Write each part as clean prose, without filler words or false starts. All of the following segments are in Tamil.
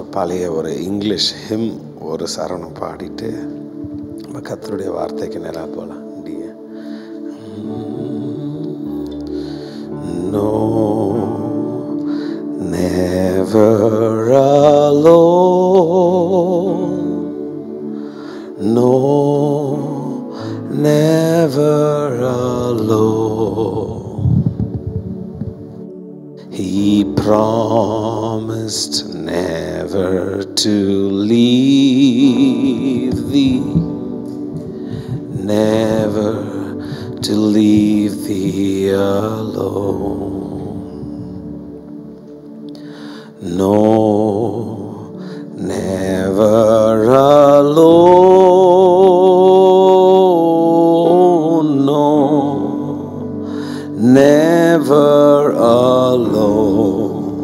பழைய ஒரு இங்கிலீஷ் ஹிம் ஒரு சரணம் பாடிட்டு நம்ம கர்த்தருடைய வார்த்தைக்கு நேராக போகலாம். No, never alone. No, never alone. He promised never to leave thee, never to leave thee alone. No, never alone. No, never alone.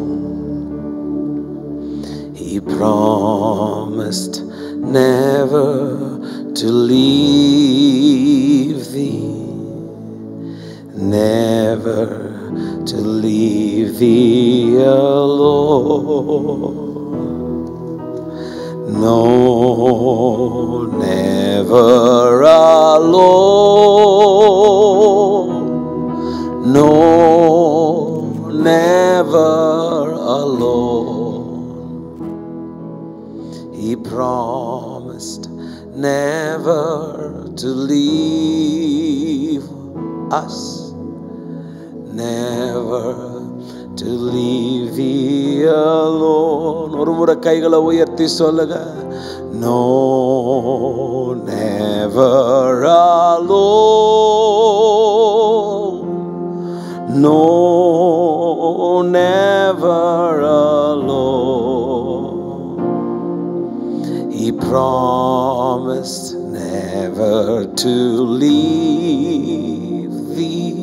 He promised never to leave thee, never to leave thee alone. No, never alone. No, never alone. He promised never to leave us, never to leave thee alone. ஒரு முறை கைகளை உயர்த்தி சொல்லுங்க. No, never alone. No, never alone. He promised never to leave thee,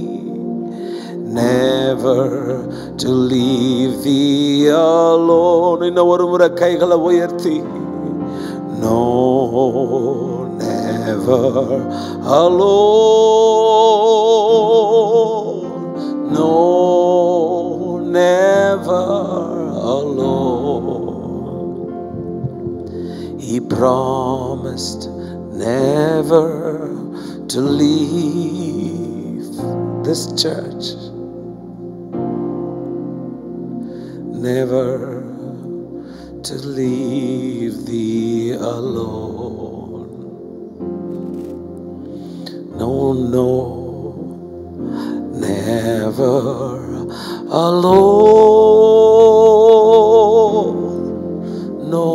never to leave thee alone. இன்னும் ஒரு முறை கைகளை உயர்த்தி. No, never alone. No, never alone. He promised never to leave this church, never to leave thee alone. No, no, never alone. No,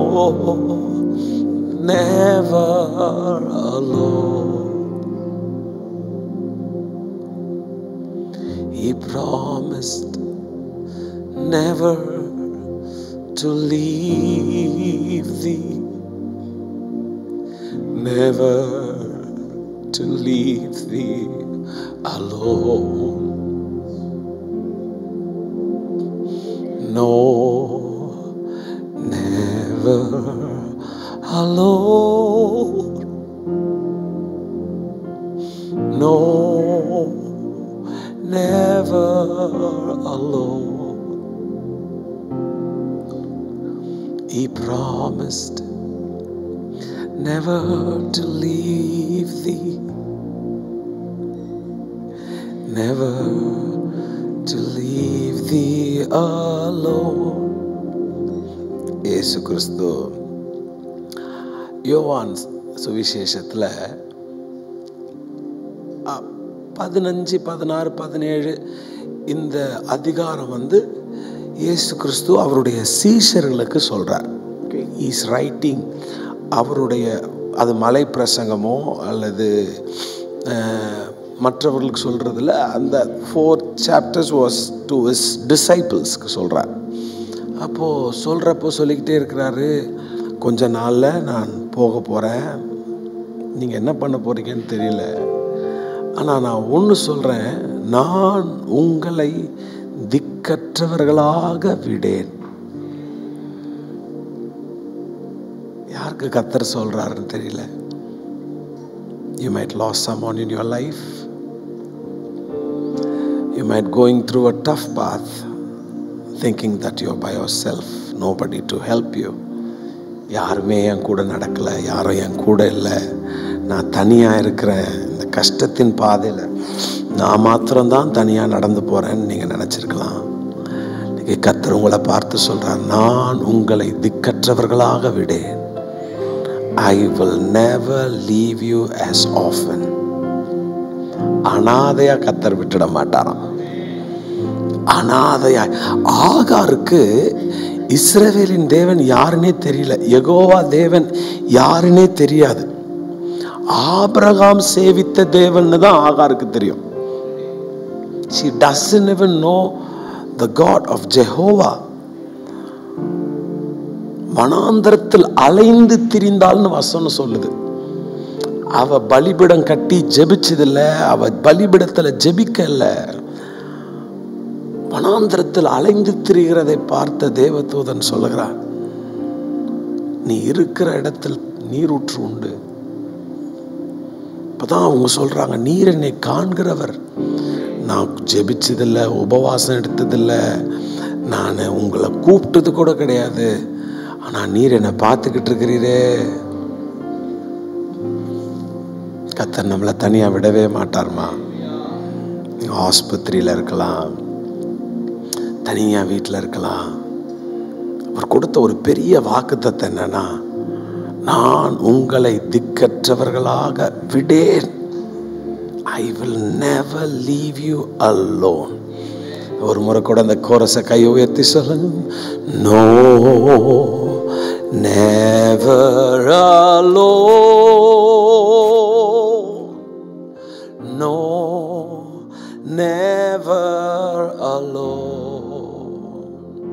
never alone. He promised never to leave thee, never to leave thee alone. No, never alone. No, never alone. He promised never to leave thee, never to leave thee alone. இயேசு கிறிஸ்து யோவான் சுவிசேஷத்தில் 15, 16, 17 இந்த அதிகாரம் இயேசு கிறிஸ்து அவருடைய சீஷர்களுக்கு சொல்கிறார். இஸ் ரைட்டிங் அவருடைய அது மலை பிரசங்கமோ அல்லது மற்றவர்களுக்கு சொல்கிறதில்ல. அந்த 4 chapters வாஸ் டு his disciplesக்கு சொல்கிறார். அப்போது சொல்கிறப்போ சொல்லிக்கிட்டே இருக்கிறாரு, கொஞ்ச நாளில் நான் போக போகிறேன், நீங்கள் என்ன பண்ண போகிறீங்கன்னு தெரியல, ஆனால் நான் ஒன்று சொல்கிறேன், நான் உங்களை திக்கற்றவர்களாக விடேன். யாருக்கு கர்த்தர் சொல்கிறாருன்னு தெரியல. You might lose someone in your life. You might going through a tough path thinking that you're by yourself. nobody to help you. யாருமே என் கூட நடக்கலை, யாரும் என் கூட இல்லை, நான் தனியாக இருக்கிறேன், இந்த கஷ்டத்தின் பாதையில் நான் மாத்திரம்தான் தனியாக நடந்து போகிறேன்னு நீங்கள் நினச்சிருக்கலாம். நீங்கள் கர்த்தர் உங்களை பார்த்து சொல்கிறார், நான் உங்களை திக்கற்றவர்களாக விடேன். I will never leave you as orphan. அனாதையா கர்த்தர் விட்டுட மாட்டாராம். அனாதையா. ஆகாருக்கு இஸ்ரவேலின் தேவன் யாருன்னே தெரியல, யெகோவா தேவன் யாருன்னே தெரியாது. ஆபிரகாம் சேவித்த தேவன் தான் ஆகாருக்கு தெரியும். She doesn't even know the God of Jehovah. வனாந்தரத்தில் அலைந்து திரிந்தாள்னு வசனம் சொல்லுது. அவ பலிபிடம் கட்டி ஜெபிச்சதில்ல, அவ பலிபிடத்துல ஜெபிக்க இல்லை, வனாந்தரத்தில் அலைந்து திரிகிறதை பார்த்த தேவதூதன் சொல்லுகிறார், நீ இருக்கிற இடத்தில் நீரூற்று உண்டு. இப்பதான் அவங்க சொல்றாங்க, நீர் என்னை காண்கிறவர், நான் ஜெபிச்சதில்லை, உபவாசம் எடுத்ததில்லை, நான் உங்களை கூப்பிட்டது கூட கிடையாது, ஆனா நீர் என்னை பார்த்துக்கிட்டு இருக்கிறீரே. கர்த்தர் நம்மளை தனியா விடவே மாட்டார்மா. ஆஸ்பத்திரியில இருக்கலாம், தனியா வீட்டில் இருக்கலாம். அவர் கொடுத்த ஒரு பெரிய வாக்குத்தத்தம் என்னன்னா, நான் உங்களை திக்கற்றவர்களாக விடேன். I will never leave you alone. ஒரு முறை கூட அந்த கோரஸை கை உயர்த்தி சொல்லுங்க. No, never alone. No, never alone.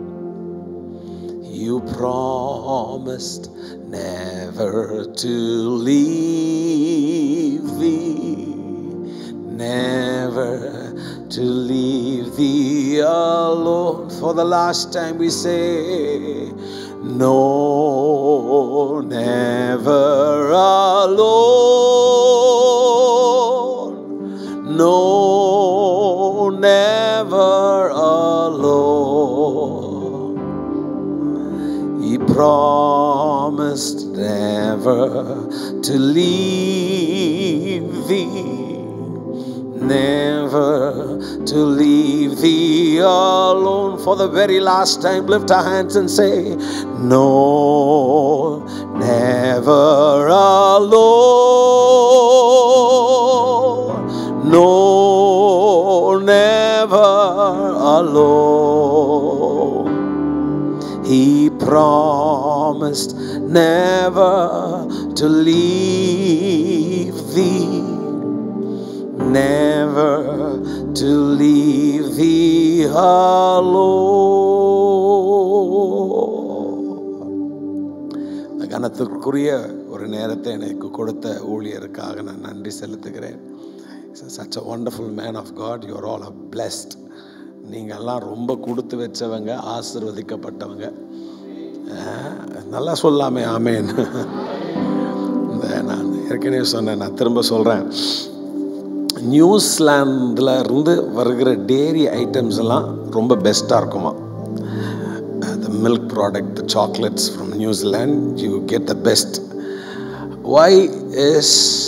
You promised never to leave thee, never to leave thee alone. For the last time we say, no, never alone. No, never alone. He promised never to leave thee, never to leave thee alone. For the very last time, lift our hands and say, no, never alone. No, never alone. He promised never to leave thee, never to leave thee alone. கனத்திற்குரிய ஒரு நேரத்தை எனக்கு கொடுத்த ஊழியருக்காக நான் நன்றி செலுத்துகிறேன். Such a wonderful man of God. You are all blessed. நீங்கள்லாம் ரொம்ப கொடுத்து வச்சவங்க, ஆசீர்வதிக்கப்பட்டவங்க. நல்லா சொல்லாமே ஆமேன். இந்த நான் ஏற்கனவே சொன்னேன், நான் திரும்ப சொல்கிறேன், நியூசிலாந்தில் இருந்து வருகிற டேரி ஐட்டம்ஸ் எல்லாம் ரொம்ப பெஸ்ட்டாக இருக்குமா. The milk product, the chocolates from New Zealand, you get the best. Why is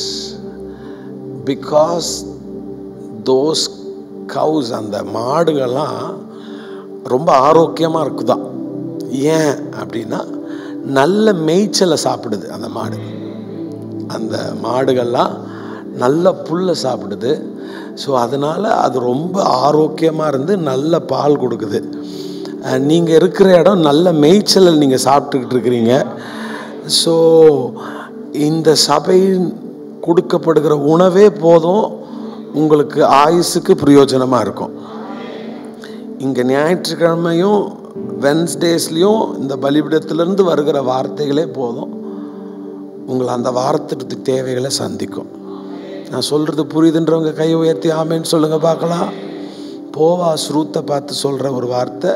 because those cows, அந்த மாடுகள்லாம் ரொம்ப ஆரோக்கியமாக இருக்குதான். ஏன் அப்படின்னா நல்ல மேய்ச்சலை சாப்பிடுது அந்த மாடு. அந்த மாடுகள்லாம் நல்ல புல்லை சாப்பிடுது. ஸோ அதனால் அது ரொம்ப ஆரோக்கியமாக இருந்து நல்ல பால் கொடுக்குது. நீங்கள் இருக்கிற இடம் நல்ல மேய்ச்சலை நீங்கள் சாப்பிட்டுக்கிட்டு இருக்கிறீங்க. ஸோ இந்த சபையின் கொடுக்கப்படுகிற உணவே போதும், உங்களுக்கு ஆயுசுக்கு பிரயோஜனமாக இருக்கும். இங்கே ஞாயிற்றுக்கிழமையும் வென்ஸ்டேஸ்லேயும் இந்த பலிபீடத்திலிருந்து வருகிற வார்த்தைகளே போதும், உங்களை அந்த வாரத்துக்கு தேவைகளை சந்திக்கும். நான் சொல்கிறது புரியுதுன்றவங்க கை உயர்த்தி ஆமேன்னு சொல்லுங்கள் பார்க்கலாம். போவா ஸ்ரூத்தை பார்த்து சொல்கிற ஒரு வார்த்தை,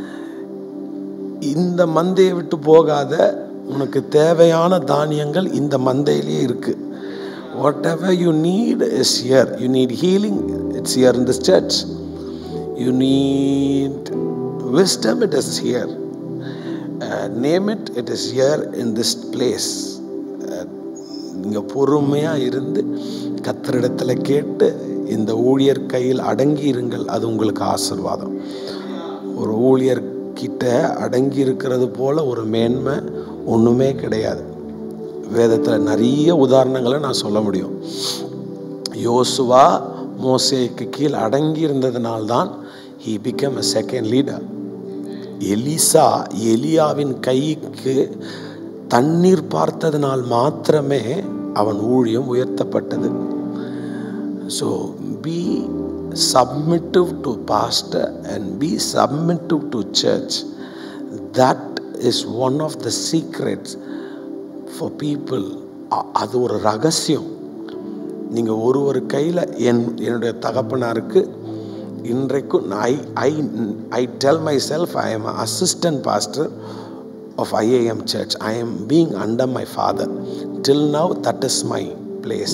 இந்த மந்தையை விட்டு போகாத, உனக்கு தேவையான தானியங்கள் இந்த மந்தையிலேயே இருக்குது. Whatever you need is here. You need healing, it's here in this church. You need wisdom, it is here. Name it, it is here in this place. நீங்கள் பொறுமையாக இருந்து கர்த்தரிடத்தில் கேட்டு இந்த ஊழியர் கையில் அடங்கி இருங்கள். அது உங்களுக்கு ஆசீர்வாதம். ஒரு ஊழியர்கிட்ட அடங்கி இருக்கிறது போல் ஒரு மேன்மை ஒன்றுமே கிடையாது. வேதத்தில் நிறைய உதாரணங்களை நான் சொல்ல முடியும். யோசுவா மோசேக்கு கீழ் அடங்கி இருந்ததுனால்தான் he became a second leader. எலிசா எலியாவின் கைக்கு தண்ணீர் பார்த்ததினால் மாத்திரமே அவன் ஊழியம் உயர்த்தப்பட்டது. So be submissive to pastor and be submissive to church. That is one of the secrets for people. அது ஒரு ரகசியம். நீங்கள் ஒரு கையில் என்னுடைய தகப்பனாருக்கு இன்றைக்கும் I tell myself I am an assistant pastor of IAM church. I am being under my father. Till now that is my place.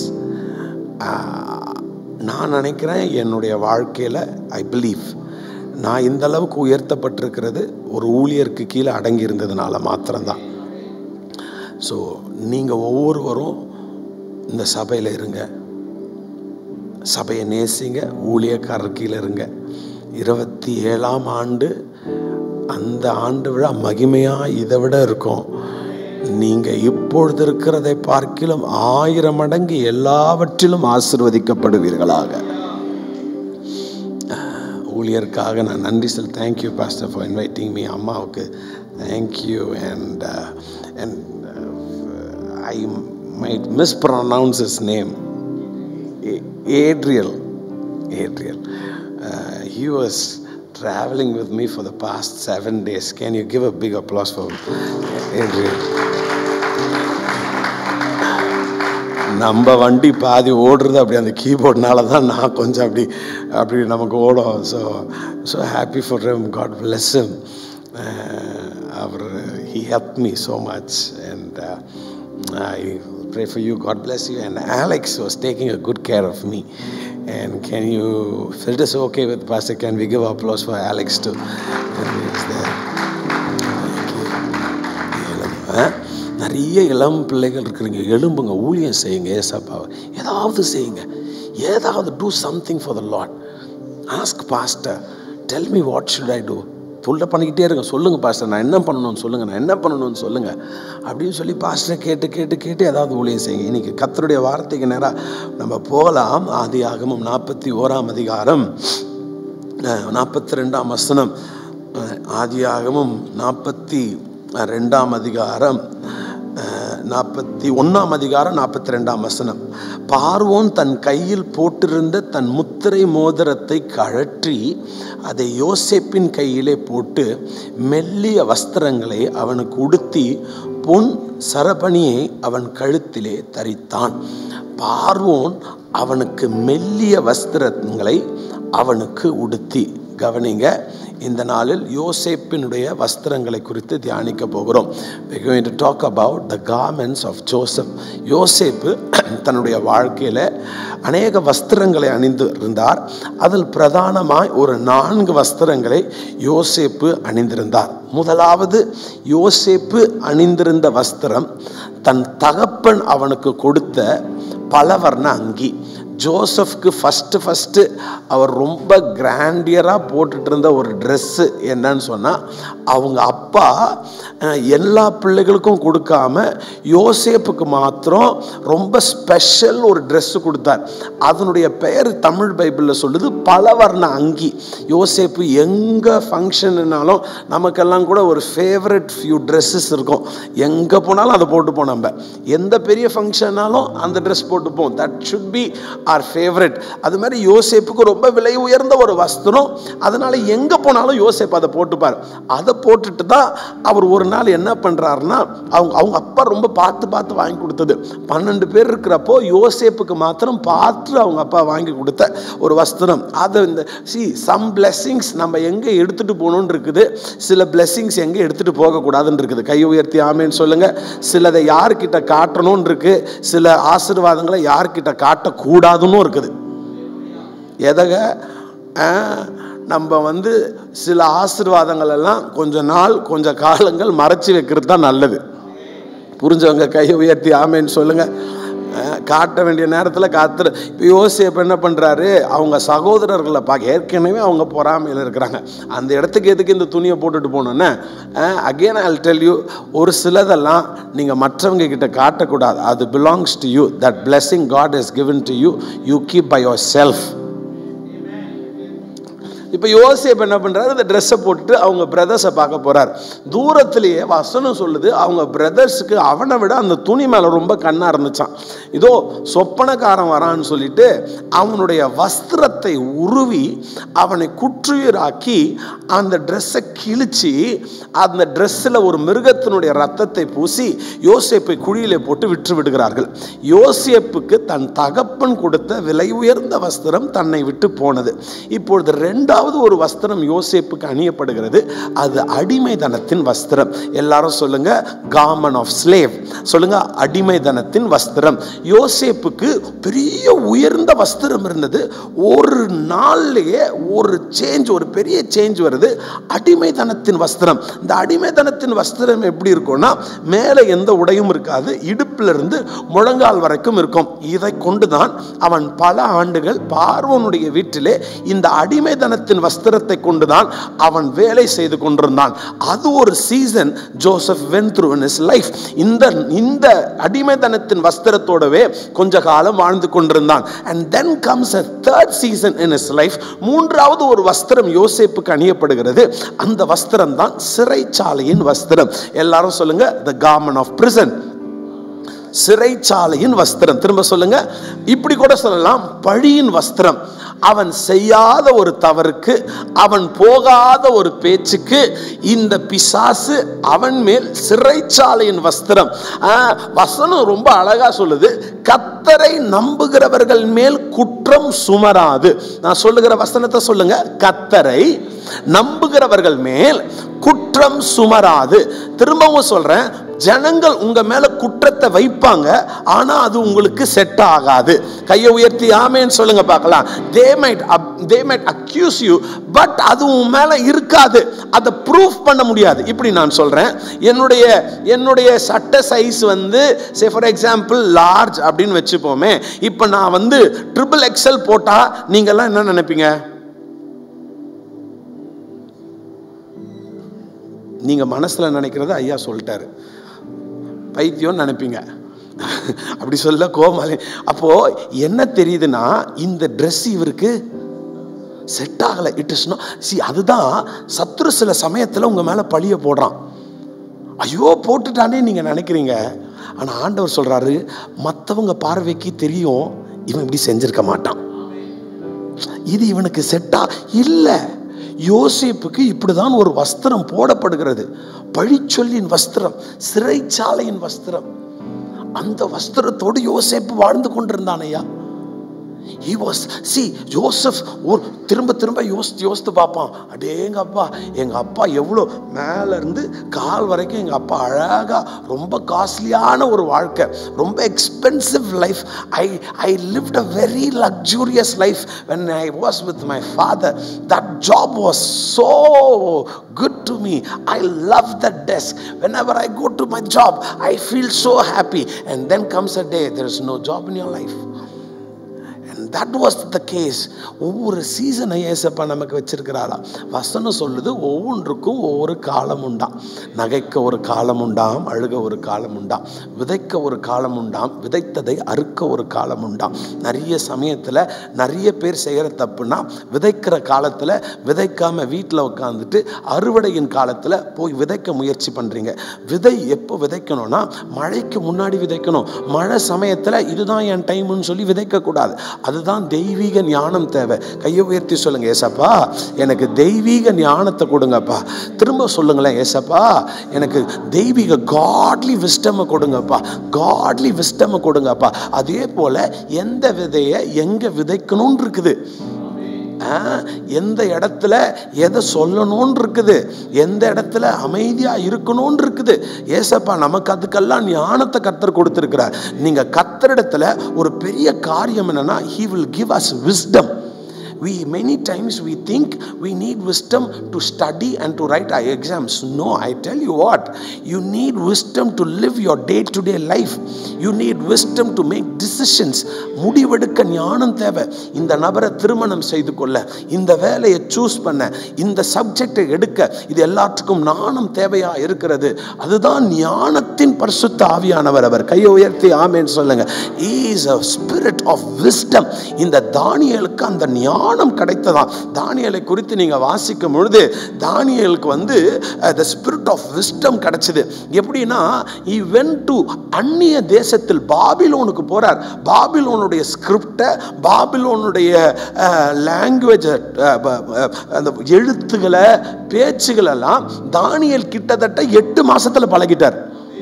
நான் நினைக்கிறேன் என்னுடைய வாழ்க்கையில் I believe நான் இந்த அளவுக்கு உயர்த்தப்பட்டிருக்கிறது ஒரு ஊழியருக்கு கீழே அடங்கி இருந்ததுனால மாத்திரம்தான். ஸோ நீங்கள் ஒவ்வொருவரும் இந்த சபையில் இருங்க, சபையை நேசிங்க, ஊழியக்காரர் கீழே இருங்க. 27ஆம் ஆண்டு அந்த ஆண்டு விழா மகிமையாக இதை விட இருக்கும். நீங்கள் இப்பொழுது இருக்கிறதை பார்க்கிலும் 1000 மடங்கு எல்லாவற்றிலும் ஆசீர்வதிக்கப்படுவீர்களாக. ஊழியருக்காக நான் நன்றி சொல்ல. Thank you pastor for inviting me. அம்மாவுக்கு thank you. And I might mispronounce his name. Adriel. He was traveling with me for the past 7 days. Can you give a big applause for Adriel? நம்ம வண்டி பாதி ஓடுறது அப்படி அந்த கீபோர்ட்னால தான் நான் கொஞ்சம் அப்படி நமக்கு ஓடும். So happy for him. God bless him. He helped me so much and I pray for you. God bless you. And Alex was taking a good care of me. And can you, if it is okay with Pastor, can we give applause for Alex too? நிறைய இளம் பிள்ளைகள் இருக்கிறீங்க, எழும்புங்க, ஊழியம் செய்யுங்க. ஏசப்பாவை ஏதாவது செய்யுங்க, ஏதாவது do something for the Lord. Ask pastor, tell me what should I do. தொல்லை பண்ணிக்கிட்டே இருங்க. சொல்லுங்கள் பாஸ்டர், நான் என்ன பண்ணணும்னு சொல்லுங்கள் அப்படின்னு சொல்லி பாஸ்டரை கேட்டு ஏதாவது ஊழியம் செய்யுங்க. இன்றைக்கி கர்த்தருடைய வார்த்தைக்கு நேராக நம்ம போகலாம். ஆதியாகமம் 41ஆம் அதிகாரம் 42ஆம் வசனம். ஆதியாகமம் 42ஆம் அதிகாரம் 41ஆம் அதிகாரம் 42ஆம் வசனம். பார்வோன் தன் கையில் போட்டிருந்த தன் முத்திரை மோதிரத்தை கழற்றி அதை யோசேப்பின் கையிலே போட்டு மெல்லிய வஸ்திரங்களை அவனுக்கு உடுத்தி பொன் சரபணியை அவன் கழுத்திலே தரித்தான். பார்வோன் அவனுக்கு மெல்லிய வஸ்திரங்களை அவனுக்கு உடுத்தி. கவனிங்க, இந்த நாளில் யோசேப்பினுடைய வஸ்திரங்களை குறித்து தியானிக்க போகிறோம். We are going to talk about the garments of Joseph. யோசேப்பு தன்னுடைய வாழ்க்கையில் அநேக வஸ்திரங்களை அணிந்து இருந்தார். அதில் பிரதானமாய் ஒரு 4 வஸ்திரங்களை யோசேப்பு அணிந்திருந்தார். முதலாவது, யோசேப்பு அணிந்திருந்த வஸ்திரம் தன் தகப்பன் அவனுக்கு கொடுத்த பலவர்ண அங்கி. ஜோசப்க்கு ஃபஸ்ட்டு அவர் ரொம்ப கிராண்டியராக போட்டுட்டு இருந்த ஒரு ட்ரெஸ்ஸு என்னன்னு சொன்னால், அவங்க அப்பா எல்லா பிள்ளைகளுக்கும் கொடுக்காம யோசேப்புக்கு மாத்திரம் ரொம்ப ஸ்பெஷல் ஒரு ட்ரெஸ்ஸு கொடுத்தார். அதனுடைய பெயர் தமிழ் பைபிளில் சொல்லுது பலவர்ண அங்கி. யோசேப்பு எங்கே ஃபங்க்ஷன்னாலும் நமக்கெல்லாம் கூட ஒரு ஃபேவரட் ஃபியூ ட்ரெஸ்ஸஸ் இருக்கும். எங்கே போனாலும் அதை போட்டுப்போம். நம்ம எந்த பெரிய ஃபங்க்ஷன்னாலும் அந்த ட்ரெஸ் போட்டுப்போம். That should be our favorite. அது மாதிரி யோசேப்புக்கு ரொம்ப விலை உயர்ந்த ஒரு வஸ்திரம். அதனால எங்க போனாலும் யோசேப்பு அதை போட்டுப்பார். அதை போட்டுட்டு தான் அவர் ஒரு நாள் என்ன பண்றாருன்னா, அவங்க அப்பா ரொம்ப பார்த்து வாங்கி கொடுத்தது. 12 பேர் இருக்கிறப்போ யோசேப்புக்கு மாத்திரம் பார்த்து அவங்க அப்பா வாங்கி கொடுத்த ஒரு வஸ்திரம். அது இந்த சம் பிளெஸிங்ஸ் நம்ம எங்க எடுத்துட்டு போகணும்னு இருக்குது, சில பிளெஸிங்ஸ் எங்க எடுத்துட்டு போக கூடாதுன்னு இருக்குது. கை உயர்த்தி ஆமேன்னு சொல்லுங்க. சிலதை யார்கிட்ட காட்டணும்னு இருக்கு, சில ஆசீர்வாதங்களை யார்கிட்ட காட்டக்கூடாதுன்னு இருக்குது. எதக நம்ம சில ஆசீர்வாதங்கள் எல்லாம் கொஞ்ச நாள் கொஞ்ச காலங்கள் மறைச்சி வைக்கிறது தான் நல்லது. புரிஞ்சவங்க கையை உயர்த்தி ஆமேன்னு சொல்லுங்க. காட்ட வேண்டிய நேரத்தில் காத்துரு. இப்போ யோசேப்பு என்ன பண்ணுறாரு, அவங்க சகோதரர்களை பார்க்க ஏற்கனவே அவங்க பொறாமையில் இருக்கிறாங்க. அந்த இடத்துக்கு எதுக்கு இந்த துணியை போட்டுட்டு போனோன்னே, again I will tell you, ஒரு சிலதெல்லாம் நீங்கள் மற்றவங்க கிட்ட காட்டக்கூடாது. அது belongs to you. That blessing God has given to you, you keep by yourself. இப்போ யோசேப்பு என்ன பண்ணுறாரு, இந்த ட்ரெஸ்ஸை போட்டுட்டு அவங்க பிரதர்ஸை பார்க்க போகிறார். தூரத்திலேயே வசனம் சொல்லுது, அவங்க பிரதர்ஸுக்கு அவனை விட அந்த துணி மேலே ரொம்ப கண்ணாக இருந்துச்சான். இதோ சொப்பனக்காரன் வரான்னு சொல்லிட்டு அவனுடைய வஸ்திரத்தை உருவி அவனை குற்றுயிராக்கி அந்த ட்ரெஸ்ஸை கிழிச்சு அந்த ட்ரெஸ்ஸில் ஒரு மிருகத்தினுடைய ரத்தத்தை பூசி யோசேப்பை குழியிலே போட்டு விற்று விடுகிறார்கள். யோசேப்புக்கு தன் தகப்பன் கொடுத்த விலை உயர்ந்த வஸ்திரம் தன்னை விட்டு போனது. இப்பொழுது ரெண்டாவது ஒரு வஸ்திரம் யோசேப்புக்கு அணியப்படுகிறது. அது அடிமைதனத்தின் வஸ்திரம். எல்லாரும் சொல்லுங்க, garment of slave. சொல்லுங்க, அடிமைதனத்தின் வஸ்திரம். யோசேப்புக்கு பெரிய உயர்ந்த வஸ்திரம் இருந்தது. ஒரு நாள்லயே ஒரு சேஞ்ச், ஒரு பெரிய சேஞ்ச் வருது. அடிமைதனத்தின் வஸ்திரம். இந்த அடிமைதனத்தின் வஸ்திரம் எப்படி இருக்கும்னா, மேலே எந்த உடையும் இருக்காது, இடுப்புல இருந்து முழங்கால் வரைக்கும் இருக்கும். இதை கொண்டுதான் அவன் பல ஆண்டுகள் பார்வோனுடைய வீட்டிலே இந்த அடிமைதனத்தின் வஸ்திரத்தை கொண்டுதான் அவன் வேலை செய்து கொண்டிருந்தான். அது ஒரு season Joseph went through in his life. இந்த அடிமைதனத்தின் வஸ்திரத்தோடவே கொஞ்ச காலம் வாழ்ந்து கொண்டிருந்தான். And then comes a third season in his life. மூன்றாவது ஒரு வஸ்திரம் யோசேப்புக்கு அணியப்படுகிறது. அந்த வஸ்திரம் தான் சிறைச்சாலையின் வஸ்திரம். எல்லாரும் சொல்லுங்க, the garment of prison. சிறைச்சாலையின் வஸ்திரம். திரும்ப சொல்லுங்க, இப்படி கூட சொல்லலாம், பழியின் வஸ்திரம். அவன் செய்யாத ஒரு தவறுக்கு, அவன் போகாத ஒரு பேச்சுக்கு இந்த பிசாசு அவன் மேல் சிறைச்சாலையின் வஸ்திரம். வசனம் ரொம்ப அழகா சொல்லுது, கர்த்தரை நம்புகிறவர்கள் மேல் குற்றம் சுமராது. நான் சொல்லுகிற வசனத்தை சொல்லுங்க, கர்த்தரை நம்புகிறவர்கள் மேல் குற்றம் சுமராது. திரும்பவும் சொல்றேன், ஜனங்கள் உங்க மேல குற்றத்தை வைப்பாங்க, ஆனா அது உங்களுக்கு செட் ஆகாது. கையை உயர்த்தி ஆமேன்னு சொல்லுங்க பார்க்கலாம். they might accuse you, but அது உன் மேல இருக்காது, அதை ப்ரூஃப் பண்ண முடியாது. இப்படி நான் சொல்றேன், என்னுடைய சட்டை size say for example large அப்படின்னு வச்சுப்போமே. இப்ப நான் ட்ரிபிள் XL போட்டா நீங்க எல்லாம் என்ன நினைப்பீங்க? நீங்க மனசுல நினைக்கிறது ஐயா சொல்லிட்டாரு, பைத்தியம் நினைப்பீங்க. அப்படி சொல்ல கோமாளி. அப்போ என்ன தெரியுதுன்னா, இந்த ட்ரெஸ் இவருக்கு செட் ஆகல. It is no. அதுதான் சத்துரு சில சமயத்தில் உங்க மேல பழிய போடுறான். ஐயோ போட்டுட்டானே நீங்க நினைக்கிறீங்க. ஆனா ஆண்டவர் சொல்றாரு, மற்றவங்க பார்வைக்கு தெரியும் இவன் இப்படி செஞ்சிருக்க மாட்டான், இது இவனுக்கு செட்டா இல்ல. யோசேப்புக்கு இப்படிதான் ஒரு வஸ்திரம் போடப்படுகிறது, பழிச்சொல்லின் வஸ்திரம், சிறைச்சாலையின் வஸ்திரம். அந்த வஸ்திரத்தோடு யோசேப்பு வாழ்ந்து கொண்டிருந்தான் ஐயா. He was, see, Joseph திரும்ப யோசித்து பார்ப்பான். அடேங்க அப்பா, எங்க அப்பா எவ்வளோ மேல இருந்து கால் வரைக்கும் எங்க அப்பா அழகா ரொம்ப காஸ்ட்லியான ஒரு வாழ்க்கை, ரொம்ப expensive life. I lived a very luxurious life when I was with my father. That job was so good to me. I love that desk. Whenever I go to my job, I feel so happy. And then comes a day, there is no job in your life. That was the case. ஒவ்வொரு சீசனை ஏசப்பா நமக்கு வச்சிருக்கிறாரா. வசனம் சொல்லுது, ஒவ்வொன்றுக்கும் ஒவ்வொரு காலம் உண்டாம். நகைக்க ஒரு காலம் உண்டாம், அழுக ஒரு காலம் உண்டாம், விதைக்க ஒரு காலம் உண்டாம், விதைத்ததை அறுக்க ஒரு காலம் உண்டாம். நிறைய சமயத்தில் நிறைய பேர் செய்கிற தப்புனா, விதைக்கிற காலத்தில் விதைக்காம வீட்டில் உட்காந்துட்டு அறுவடையின் காலத்தில் போய் விதைக்க முயற்சி பண்ணுறீங்க. விதை எப்போ விதைக்கணும்னா, மழைக்கு முன்னாடி விதைக்கணும். மழை சமயத்தில் இதுதான் என் டைம்னு சொல்லி விதைக்கக்கூடாது. அதுதான் தெய்வீக ஞானம் தேவை. கையை உயர்த்தி சொல்லுங்க, ஏசப்பா எனக்கு தெய்வீக ஞானத்தை கொடுங்கப்பா. திரும்ப சொல்லுங்களேன், ஏசப்பா எனக்கு தெய்வீக காட்லி விஸ்டம் கொடுங்கப்பா, காட்லி விஸ்டம் கொடுங்கப்பா. அதே போல எந்த விதையை எங்க விதைக்கணும்னு இருக்குது, எந்த இடத்துல எதை சொல்லணும்னு இருக்குது, எந்த இடத்துல அமைதியா இருக்கணும்னு இருக்குது. ஏசப்பா நமக்கு அதுக்கெல்லாம் ஞானத்தை கர்த்தர் கொடுத்திருக்கிறார். நீங்க கர்த்தரிடத்துல ஒரு பெரிய காரியம் என்னன்னா, he will give us wisdom. many times we think we need wisdom to study and to write our exams. No, I tell you what, you need wisdom to live your day to day life. You need wisdom to make decisions. முடிவெடுக்க ஞானம் தேவை. இந்த நபரை திருமணம் செய்து கொள்ள, இந்த வேலையை சூஸ் பண்ண, இந்த சப்ஜெக்டை எடுக்க, இது எல்லாத்துக்கும் ஞானம் தேவையா இருக்கிறது. அதுதான் ஞானத்தின் பரிசுத்த ஆவியானவர். அவர் கையை உயர்த்தி ஆமென் சொல்லுங்க. He is a spirit of wisdom. இந்த தானியேலுக்கு அந்த ஞானம் கிடைத்ததான். தானியேலை குறித்து நீங்க வாசிக்கும் பொழுது தானியேலுக்கு வந்து the spirit of wisdom கிடைச்சது. எப்படின்னா he went to அந்நிய தேசத்தில் பாபிலோனுக்கு போறார். பாபிலோனுடைய ஸ்கிரிப்டை, பாபிலோனுடைய லாங்குவேஜ், அந்த எழுத்துக்களை, பேச்சுகள் எல்லாம் தானியேல் கிட்டத்தட்ட 8 மாசத்துல பழகிட்டார்.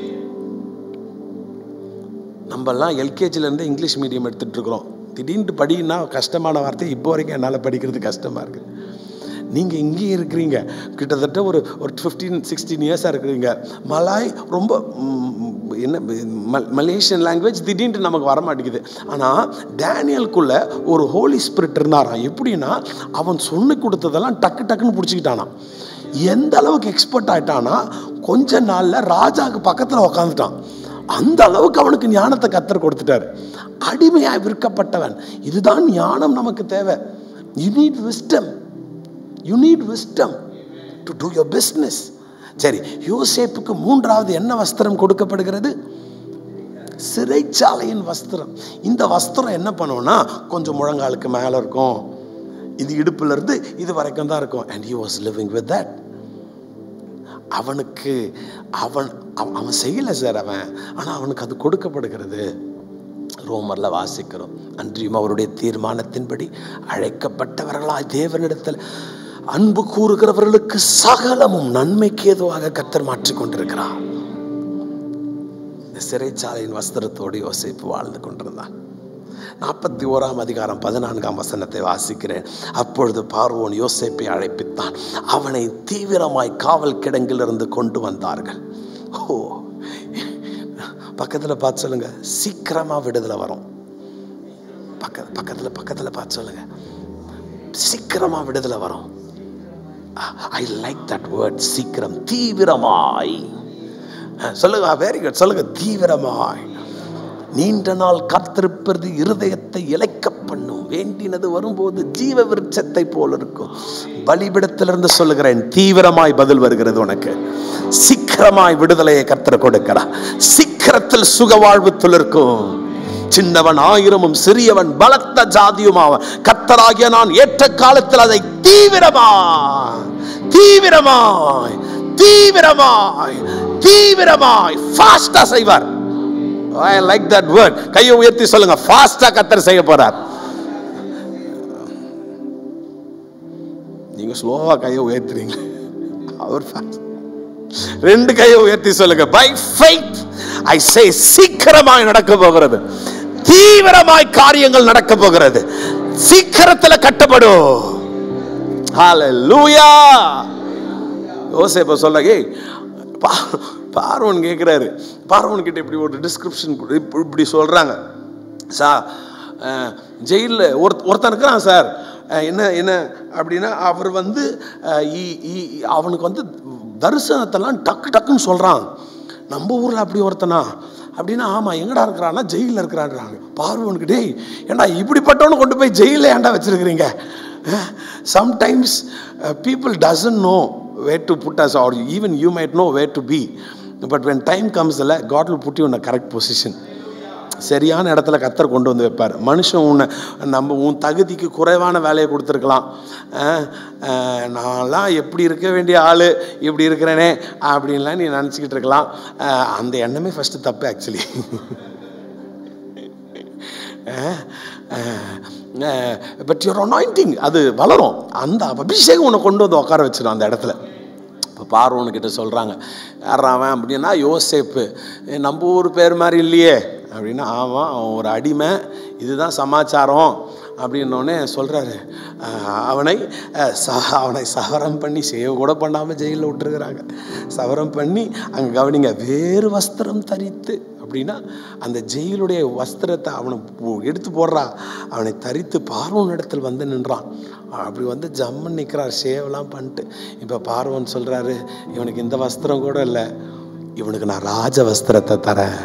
நம்மெல்லாம் எல்கேஜிலேருந்து இங்கிலீஷ் மீடியம் எடுத்துகிட்டு இருக்கிறோம். திடீர்னு படின்னா கஷ்டமான வார்த்தை இப்போ வரைக்கும் என்னால் படிக்கிறது கஷ்டமாக இருக்குது. நீங்கள் இங்கேயும் இருக்கிறீங்க, கிட்டத்தட்ட ஒரு 15-16 இயர்ஸாக இருக்கிறீங்க. மலாய் ரொம்ப என்ன மலேசியன் லாங்குவேஜ் திடீர்னு நமக்கு வர மாட்டேங்குது. ஆனால் டேனியலுக்குள்ள ஒரு ஹோலி ஸ்பிரிட் இருந்தாராம். எப்படின்னா அவன் சொல்லி கொடுத்ததெல்லாம் டக்கு டக்குன்னு பிடிச்சிக்கிட்டானா. எந்த அளவுக்கு எக்ஸ்பர்ட் ஆகிட்டானா, கொஞ்ச நாளில் ராஜாவுக்கு பக்கத்தில் உக்காந்துட்டான். அந்த அளவுக்கு அவனுக்கு ஞானத்தை கர்த்தர் கொடுத்துட்டாரு. அடிமையாய் விற்கப்பட்டவன். இதுதான் ஞானம் நமக்கு தேவை. You need wisdom. You need wisdom to do your business. சரி, யோசேப்புக்கு 3வது என்ன வஸ்திரம் கொடுக்கப்படுகிறது? சிறைச்சாலையின் வஸ்திரம். இந்த வஸ்திரம் என்ன பண்ணுவோம்னா கொஞ்சம் முழங்காலுக்கு மேலே இருக்கும், இது இடுப்புல இருந்து இது வரைக்கும் தான் இருக்கும். And he was living with that. அவனுக்கு அவன் செய்யலை சார் அவன், ஆனால் அவனுக்கு அது கொடுக்கப்படுகிறது. ரோமர்ல வாசிக்கிறோம், அன்றியும் அவருடைய தீர்மானத்தின்படி அழைக்கப்பட்டவர்களாய் தேவனிடத்தில் அன்பு கூறுகிறவர்களுக்கு சகலமும் நன்மைக்கு ஏதுவாக கர்த்தர் மாற்றிக் கொண்டிருக்கிறார். சிறைச்சாலையின் வஸ்திரத்தோடு யோசேப்பு வாழ்ந்து கொண்டிருந்தான். 41ஆம் அதிகாரம் 14ஆம் வசனத்தை வாசிக்கிறேன். அப்பொழுது பார்வோன் யோசேப்பை அழைப்பித்தான், அவனை தீவிரமாய் காவல் கிடங்கிலிருந்து கொண்டு வந்தார்கள். ஓ, பக்கத்தில் பார்த்து சொல்லுங்க, சீக்கிரமா விடுதலை வரும். பக்கத்தில் பார்த்து சொல்லுங்க, சீக்கிரமா விடுதலை வரும். I like that word, சீக்கிரம். தீவிரமாய் சொல்லுங்க, வெரி குட், சொல்லுங்க, தீவிரமாய். நீண்ட நாள் காத்திருப்பது இருதயத்தை இளைக்க பண்ணும். வேண்டினது வரும்போது ஜீவ விருட்சத்தை போல இருக்கும். பலிபிடத்திலிருந்து சொல்லுகிறேன், தீவிரமாய் பதில் வருகிறது உனக்கு. சீக்கிரமாய் விடுதலையை கர்த்தர் கொடுக்கிறார். சீக்கிரத்தில் சுக வாழ்வு துளிர்க்கும். சின்னவன் 1000 சிறியவன் பலத்த ஜாதியுமாவன். கர்த்தராகிய நான் ஏற்ற காலத்தில் அதை தீவிரமாய் தீவிரமாய் தீவிரமாய் தீவிரமாய் ஃபாஸ்டா செய்வார். I like that word. கையை உயர்த்தி சொல்லுங்க, ஃபாஸ்டா கர்த்தர் செய்ய போறார். நீங்க ஸ்லோவா கையை உயர்த்துறீங்க, அவர் ஃபாஸ்ட். 2 கையை உயர்த்தி சொல்லுங்க, by faith I say, சீக்கிரமாய் நடக்க போகிறது. தீவிரமாய் காரியங்கள் நடக்க போகிறது. சீக்கிரத்தில் கட்டப்படும். ஹalleluya. யோசேப்பு சொல்ல, பார்வோன் கேட்குறாரு. பார்வோன் கிட்ட இப்படி ஒரு டிஸ்கிரிப்ஷன் இப்படி சொல்கிறாங்க. சார், ஜெயிலில் ஒருத்தன் இருக்கிறான் சார். என்ன அப்படின்னா அவர் வந்து அவனுக்கு வந்து தரிசனத்தெல்லாம் டக்கு டக்குன்னு சொல்கிறான். நம்ம ஊரில் அப்படி ஒருத்தனா அப்படின்னா, ஆமாம், எங்கடா இருக்கிறான்னா ஜெயிலில் இருக்கிறான்றாங்க. பார்வோனுக்கு, டேய் ஏண்டா இப்படிப்பட்டவனு கொண்டு போய் ஜெயிலில் ஏண்டா வச்சுருக்கிறீங்க? Sometimes people doesn't know where to put us, or even you might know where to be, but when time comes, God will put you in a correct position. சரியான இடத்துல கர்த்தர் கொண்டு வந்து வைப்பார். மனுஷன் உன் தகுதிக்கு குறைவான வேலையை கொடுத்துருக்கலாம். நான்லாம் எப்படி இருக்க வேண்டிய ஆள் இப்படி இருக்கிறேனே அப்படின்லாம் நீ நினச்சிக்கிட்டு இருக்கலாம். அந்த எண்ணமே ஃபஸ்ட்டு தப்பு ஆக்சுவலி. பட் யுவர் அனாயிண்டிங் அது வளரும். அந்த அபிஷேகம் உன்னை கொண்டு வந்து உட்கார வச்சிடும் அந்த இடத்துல. இப்போ பார்வோன்கிட்ட சொல்கிறாங்க, யாராவன் அப்படின்னா யோசேப்பு. நம்ம ஊர் பேர் மாதிரி இல்லையே அப்படின்னா, ஆமாம், அவன் ஒரு அடிமை, இதுதான் சமாச்சாரம் அப்படின்னோடனே சொல்கிறாரு, அவனை சவரம் பண்ணி சேவ கூட பண்ணாமல் ஜெயிலில் விட்டுருக்குறாங்க. சவரம் பண்ணி அங்கே கவனிங்க, வேறு வஸ்திரம் தரித்து. அப்படின்னா அந்த ஜெயிலுடைய வஸ்திரத்தை அவனை எடுத்து போடுறான், அவனை தரித்து பார்வோன் இடத்தில் வந்து நின்றான். அப்படி வந்து ஜம்மன் நிற்கிறார், சேவெல்லாம் பண்ணிட்டு. இப்போ பார்வோன் சொல்கிறாரு, இவனுக்கு இந்த வஸ்திரம் கூட இல்லை, இவனுக்கு நான் ராஜ வஸ்திரத்தை தரேன்.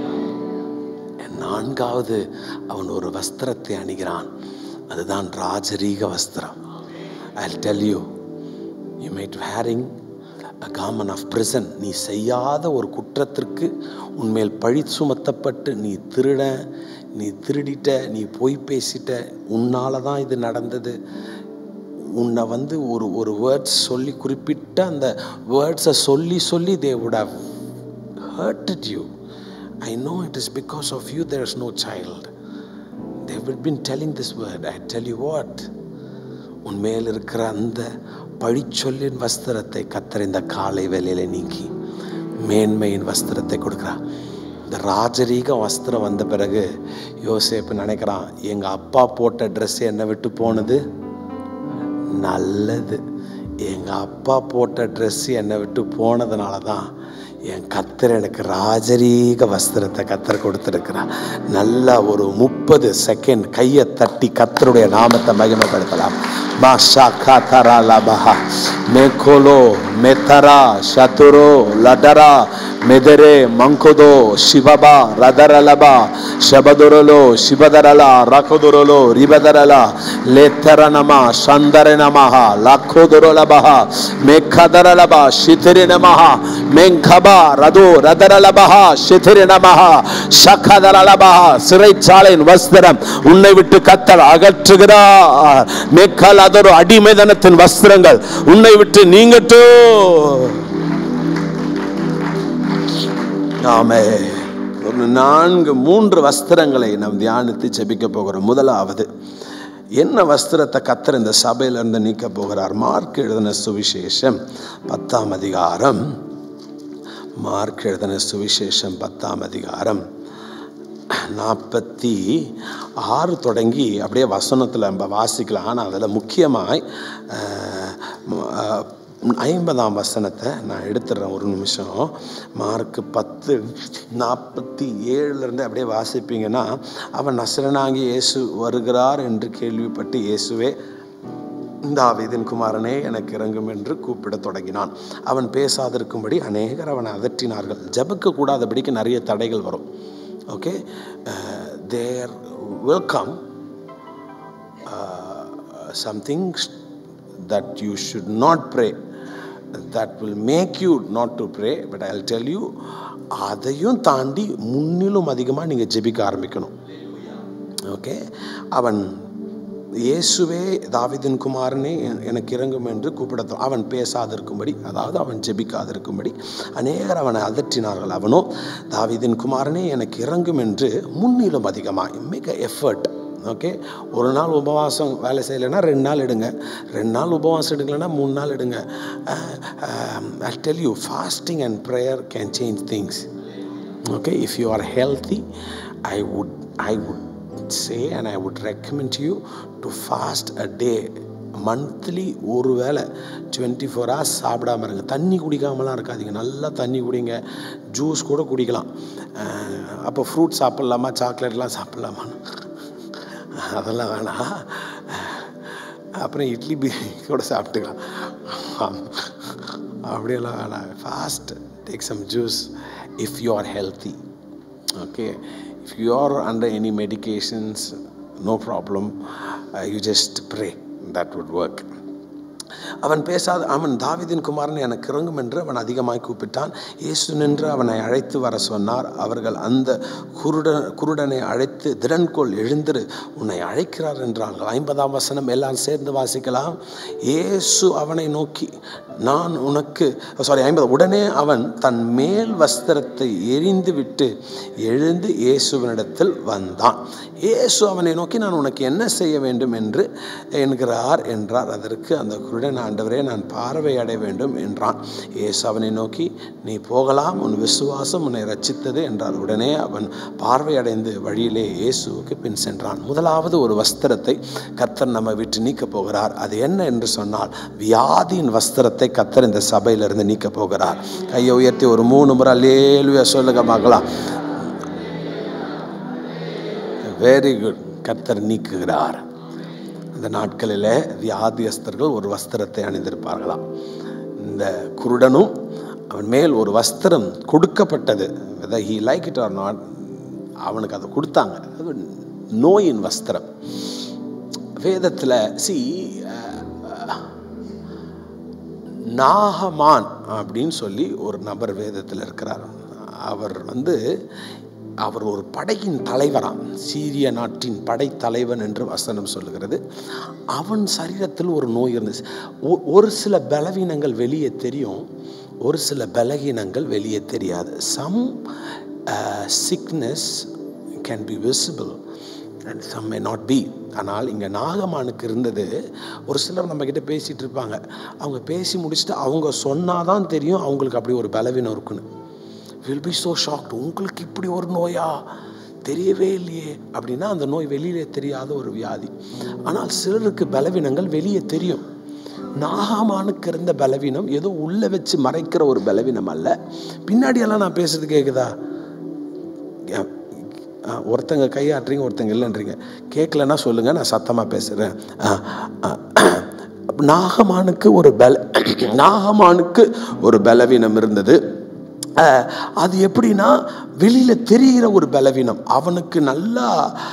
நான்காவது அவன் ஒரு வஸ்திரத்தை அணிகிறான், அதுதான் ராஜரீக வஸ்திரம். I'll tell you, you might wearing a garment of prison. நீ செய்யாத ஒரு குற்றத்திற்கு உன்மேல் பழி சுமத்தப்பட்டு நீ திருடிட்ட, நீ பொய் பேசிட்ட, உன்னால தான் இது நடந்தது. உன்னை வந்து ஒரு வேர்ட்ஸ் சொல்லி குறிப்பிட்ட அந்த வேர்ட்ஸை சொல்லி they would have hurted you. I know it is because of you there is no child. They have been telling this word. I tell you what, உன்மேல் இருக்கிற அந்த பழிச்சொல்லின் வஸ்திரத்தை கர்த்தர் இந்த காலை வேளையில நீக்கி மேன்மையின் வஸ்திரத்தை கொடுக்குறார். இந்த ராஜரீக வஸ்திரம் வந்த பிறகு யோசேப்பு நினைக்கிறான், எங்கள் அப்பா போட்ட ட்ரெஸ் என்னை விட்டு போனது நல்லது. எங்கள் அப்பா போட்ட ட்ரெஸ் என்னை விட்டு போனதுனால தான் என் கர்த்தர் எனக்கு ராஜரீக வஸ்திரத்தை கர்த்தர் கொடுத்துருக்கிறார். நல்லா ஒரு 30 செகண்ட் கையை தட்டி கர்த்தருடைய நாமத்தை மகிமைப்படுத்தலாம். மாஷா காதரா லபஹா மேகோலோ மெத்தரா ஷதுரோ லடரா மெதரே மங்கோதோ சிவபா ரதரலபா ಶಬದುರಲೋ ಶಿಬದರಲ ರಕದುರಲೋ ರಿಬದರಲ ಲೇತರನಮ ಸಂದರನಮಃ ಲಖೋದುರಲಬಹ ಮೇಖದರಲಬ ಶಿಥಿರಿನಮಃ மெங்கப ரதோ ரதரலபஹ சிதிரினமஹ ஷகதரலபஹ. சிறைச்சாலையின் வஸ்திரம் உன்னை விட்டு கர்த்தர் அகற்றுகிறார். மேக்கல் அதொரு அடிமைதனத்தின் வஸ்திரங்கள் உன்னை விட்டு நீங்கட்டும். ஆமென். ஒரு 3 வஸ்திரங்களை நாம் தியானித்து ஜெபிக்க போகிறோம். முதலாவது என்ன வஸ்திரத்தை கர்த்தர் இந்த சபையிலிருந்து நீக்க போகிறார்? மார்க் எழுதின சுவிசேஷம் 10ஆம் அதிகாரம். மார்க் எழுதின சுவிசேஷம் 10ஆம் அதிகாரம் 46 தொடங்கி அப்படியே வசனத்தில் நம்ம வாசிக்கலாம். ஆனால் அதில் முக்கியமாய் 50ஆம் வசனத்தை நான் எடுத்துடுறேன், ஒரு நிமிஷம். மார்க் 10:47 அப்படியே வாசிப்பீங்கன்னா, அவன் நசரேயனாகிய இயேசு வருகிறார் என்று கேள்விப்பட்டு, இயேசுவே தாவீதின் குமாரனே எனக்கு இறங்கும் என்று கூப்பிடத் தொடங்கினான். அவன் பேசாதிருக்கும்படி அநேகர் அவனை அதட்டினார்கள். ஜெபிக்க கூடாதபடிக்கு நிறைய தடைகள் வரும். Okay, there will come some things that you should not pray, that will make you not to pray, but I'll tell you, அதையும் தாண்டி முன்னிலும் அதிகமாக நீங்கள் ஜெபிக்க ஆரம்பிக்கணும். ஓகே, அவன் இயேசுவே தாவீதின் குமாரனே எனக்கு இறங்கும் என்று கூப்பிடத்தோ, அவன் பேசாதிருக்கும்படி, அதாவது அவன் ஜெபிக்காதிருக்கும்படி அநேகர் அவனை அதட்டினார்கள். அவனோ தாவீதின் குமாரனே எனக்கு இறங்கும் என்று முன்னிலும் அதிகமாக மிக எஃபர்ட். ஓகே, ஒரு நாள் உபவாசம் வேலை செய்யலைன்னா 2 நாள் எடுங்க, 2 நாள் உபவாசம் எடுக்கலைன்னா 3 நாள் எடுங்க. I tell you, fasting and prayer can change things. Okay, if you are healthy, I would say and I would recommend you to fast a day, monthly. ஒரு வேளை 24 hours சாப்பிடாம இருங்க. தண்ணி குடிக்காமலாம் இருக்காதீங்க, நல்லா தண்ணி குடிங்க, ஜூஸ் கூட குடிக்கலாம். அப்போ ஃப்ரூட் சாப்பிட்லாமா, சாக்லேட்லாம் சாப்பிட்லாமா, அதெல்லாம் வேணாம். அப்புறம் இட்லி கூட சாப்பிட்டுக்கலாம், அப்படியெல்லாம் வேணாம். Fast, take some juice if you are healthy. Okay, if you are under any medications, no problem, you just pray, that would work. அவன் தாவீதின் குமாரன் எனக்கு இறங்கும் என்று அவன் அதிகமாய் கூப்பிட்டான். இயேசு நின்று அவனை அழைத்து வர சொன்னார். அவர்கள் அந்த குருடனை அழைத்து, திடன்கொள், எழுந்திரு, உன்னை அழைக்கிறார் என்றார்கள். 50ஆம் வசனம் எல்லாரும் சேர்ந்து வாசிக்கலாம். இயேசு அவனை நோக்கி, நான் உனக்கு உடனே அவன் தன் மேல் வஸ்திரத்தை எரிந்து விட்டு எழுந்து இயேசுவினிடத்தில் வந்தான். இயேசு அவனை நோக்கி, நான் உனக்கு என்ன செய்ய வேண்டும் என்று என்கிறார் என்றார். அதற்கு அந்த குருடன், உடனே ஆண்டவரே நான் பார்வை அடைய வேண்டும் என்றான். இயேசு அவனை நோக்கி நீ போகலாம், உன் விசுவாசம் உன்னை ரட்சித்தது என்றார். உடனே அவன் பார்வை அடைந்து வழியிலே இயேசுவுக்கு பின் சென்றான். முதலாவது ஒரு வஸ்திரத்தை கர்த்தர் நம்ம விட்டு நீக்க போகிறார். அது என்ன என்று சொன்னால் வியாதியின் வஸ்திரத்தை கர்த்தர் இந்த சபையிலிருந்து நீக்க போகிறார். கையை உயர்த்தி ஒரு 3 முறை அல்லேலூயா சொல்லுங்க பார்க்கலாம். Very good. கர்த்தர் நீக்குகிறார். அந்த நாட்களில் வியாதியஸ்தர்கள் ஒரு வஸ்திரத்தை அணிந்திருப்பார்களாம். இந்த குருடனும் அவன் மேல் ஒரு வஸ்திரம் கொடுக்கப்பட்டது. whether he like it or not, அவனுக்கு அதை கொடுத்தாங்க. அது நோயின் வஸ்திரம். வேதத்தில் நாகமான் அப்படின்னு சொல்லி ஒரு நபர் வேதத்தில் இருக்கிறார். அவர் ஒரு படையின் தலைவராம். சீரிய நாட்டின் படைத்தலைவன் என்று வசனம் சொல்லுகிறது. அவன் சரீரத்தில் ஒரு நோய் இருந்துச்சு. ஒரு சில பலவீனங்கள் வெளியே தெரியும், ஒரு சில பலவீனங்கள் வெளியே தெரியாது. Some sickness can be visible and some may not be. ஆனால் இங்கே நாகமானுக்கு இருந்தது. ஒரு சிலர் நம்மக்கிட்ட பேசிகிட்டு இருப்பாங்க. அவங்க பேசி முடிச்சுட்டு அவங்க சொன்னாதான் தெரியும் அவங்களுக்கு அப்படி ஒரு பலவீனம் இருக்குன்னு. Will be so shocked. உங்களுக்கு இப்படி ஒரு நோயா, தெரியவே இல்லையே அப்படின்னா அந்த நோய் வெளியிலே தெரியாத ஒரு வியாதி. ஆனால் சிலருக்கு பலவீனங்கள் வெளியே தெரியும். நாகமானுக்கு இருந்த பலவீனம் ஏதோ உள்ளே வச்சு மறைக்கிற ஒரு பலவீனம் அல்ல. பின்னாடியெல்லாம் நான் பேசுறது கேட்குதா? ஒருத்தங்க கையாட்டுறீங்க, ஒருத்தங்க இல்லைன்றீங்க. கேட்கலன்னா சொல்லுங்கள், நான் சத்தமாக பேசுகிறேன். நாகமானுக்கு ஒரு பலவீனம் இருந்தது. அது எப்படின்னா வெளியில் தெரிகிற ஒரு பலவீனம். அவனுக்கு நல்லா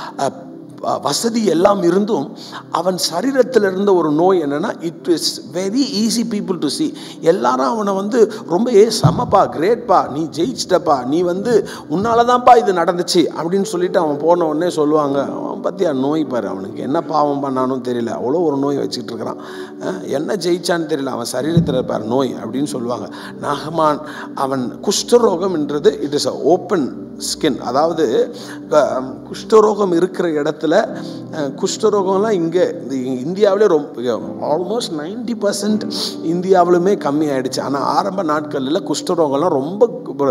வசதி எல்லாம் இருந்தும் அவன் சரீரத்தில் இருந்த ஒரு நோய் என்னன்னா, it is very easy people to see. எல்லாரும் அவனை ரொம்ப சமப்பா, கிரேட்பா, நீ ஜெயிச்சிட்டப்பா, நீ உன்னால தான்ப்பா இது நடந்துச்சு அப்படின்னு சொல்லிட்டு அவன் போன உடனே சொல்லுவாங்க, அவன் பற்றியா நோய் பாரு, அவனுக்கு என்ன பாவம் பண்ணானும் தெரியல, அவ்வளோ ஒரு நோய் வச்சுக்கிட்டு இருக்கிறான், என்ன ஜெயிச்சான்னு தெரியல, அவன் சரீரத்தில் இருப்பார் நோய் அப்படின்னு சொல்லுவாங்க. நாகமான் அவன் குஷ்டரோகம் என்றது it is a open skin. அதாவது குஷ்டரோகம் இருக்கிற இடத்துல, குஷ்டரோகம்லாம் இங்கே இந்தியாவிலே ரொம்ப ஆல்மோஸ்ட் 90% இந்தியாவிலுமே கம்மி ஆகிடுச்சு. ஆனால் ஆரம்ப நாட்களில் குஷ்டரோகம்லாம் ரொம்ப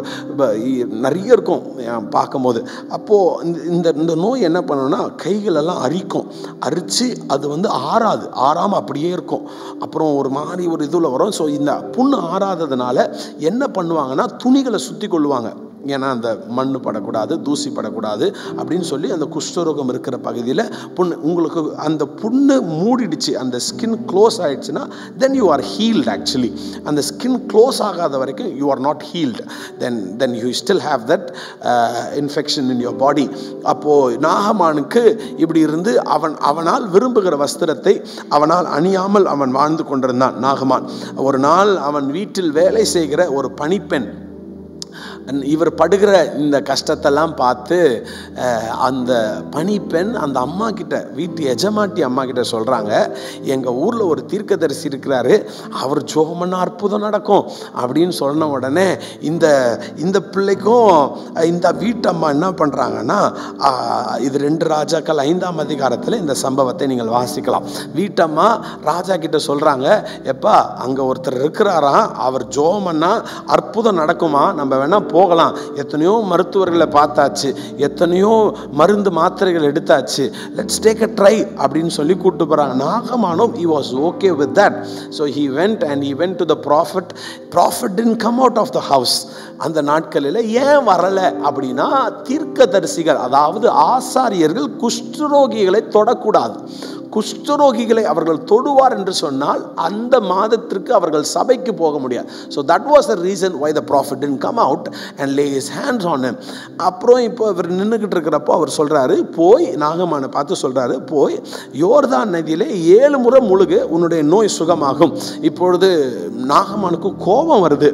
நிறைய இருக்கும் பார்க்கும்போது. அப்போது இந்த நோய் என்ன பண்ணணும்னா கைகளெல்லாம் அரித்து அது ஆறாமல் அப்படியே இருக்கும். அப்புறம் ஒரு மாதிரி ஒரு இதில் வரும். ஸோ இந்த புண்ணு ஆறாததுனால என்ன பண்ணுவாங்கன்னா துணிகளை சுற்றி கொள்ளுவாங்க. ஏன்னா அந்த மண் படக்கூடாது, தூசி படக்கூடாது அப்படின்னு சொல்லி அந்த குஷ்டரோகம் இருக்கிற பகுதியில் உங்களுக்கு அந்த புண்ணு மூடிடுச்சு, அந்த ஸ்கின் க்ளோஸ் ஆகிடுச்சுன்னா then you are healed. Actually அந்த ஸ்கின் க்ளோஸ் ஆகாத வரைக்கும் you are not healed. Then you still have that infection in your body. அப்போது நாகமானுக்கு இப்படி இருந்து அவனால் விரும்புகிற வஸ்திரத்தை அவனால் அணியாமல் அவன் வாழ்ந்து கொண்டிருந்தான். நாகமான் ஒரு நாள் அவன் வீட்டில் வேலை செய்கிற ஒரு பணிப்பெண் இவர் படுகிற இந்த கஷ்டத்தெல்லாம் பார்த்து அந்த பணிப்பெண் அந்த அம்மா கிட்ட, வீட்டு எஜமாட்டி அம்மா கிட்ட சொல்கிறாங்க, எங்கள் ஊரில் ஒரு தீர்க்கதரிசி இருக்கிறாரு, அவர் ஜோமன்னா அற்புதம் நடக்கும் அப்படின்னு சொன்ன உடனே இந்த பிள்ளைக்கும் இந்த வீட்டம்மா என்ன பண்ணுறாங்கன்னா, இது 2 ராஜாக்கள் 5ஆம் அதிகாரத்தில் இந்த சம்பவத்தை நீங்கள் வாசிக்கலாம். வீட்டம்மா ராஜா கிட்ட சொல்கிறாங்க, எப்பா அங்கே ஒருத்தர் இருக்கிறாராம், அவர் ஜோமன்னா அற்புதம் நடக்குமா, நம்ம வேணால் போகலாம், எத்தனையோ மருத்துவர்களை பார்த்தாச்சு, எத்தனையோ மருந்து மாத்திரைகள் எடுத்தாச்சு, லெட்ஸ் டேக் அ ட்ரை அப்படின்னு சொல்லி கூப்பிட்டு போகிறாங்க. நாகமானும் he was okay with that. So he went to the prophet. Prophet didn't come out of the house. அந்த நாட்களில் ஏன் வரலை அப்படின்னா, தீர்க்கதரிசிகள் அதாவது ஆசாரியர்கள் குஷ்டரோகிகளை தொடக்கூடாது. குஷ்டரோகிகளை அவர்கள் தொடுவார் என்று சொன்னால் அந்த மாதத்திற்கு அவர்கள் சபைக்கு போக முடியாது. So that was the reason why the prophet didn't come out and lay his hands on him. அப்புறம் இப்போ இவர் நின்றுக்கிட்டு இருக்கிறப்போ அவர் சொல்கிறாரு, போய் நாகமானை பார்த்து சொல்கிறாரு, போய் யோர்தான் நதியிலே 7 முறை முழுகு, உன்னுடைய நோய் சுகமாகும். இப்பொழுது நாகமானுக்கு கோபம் வருது.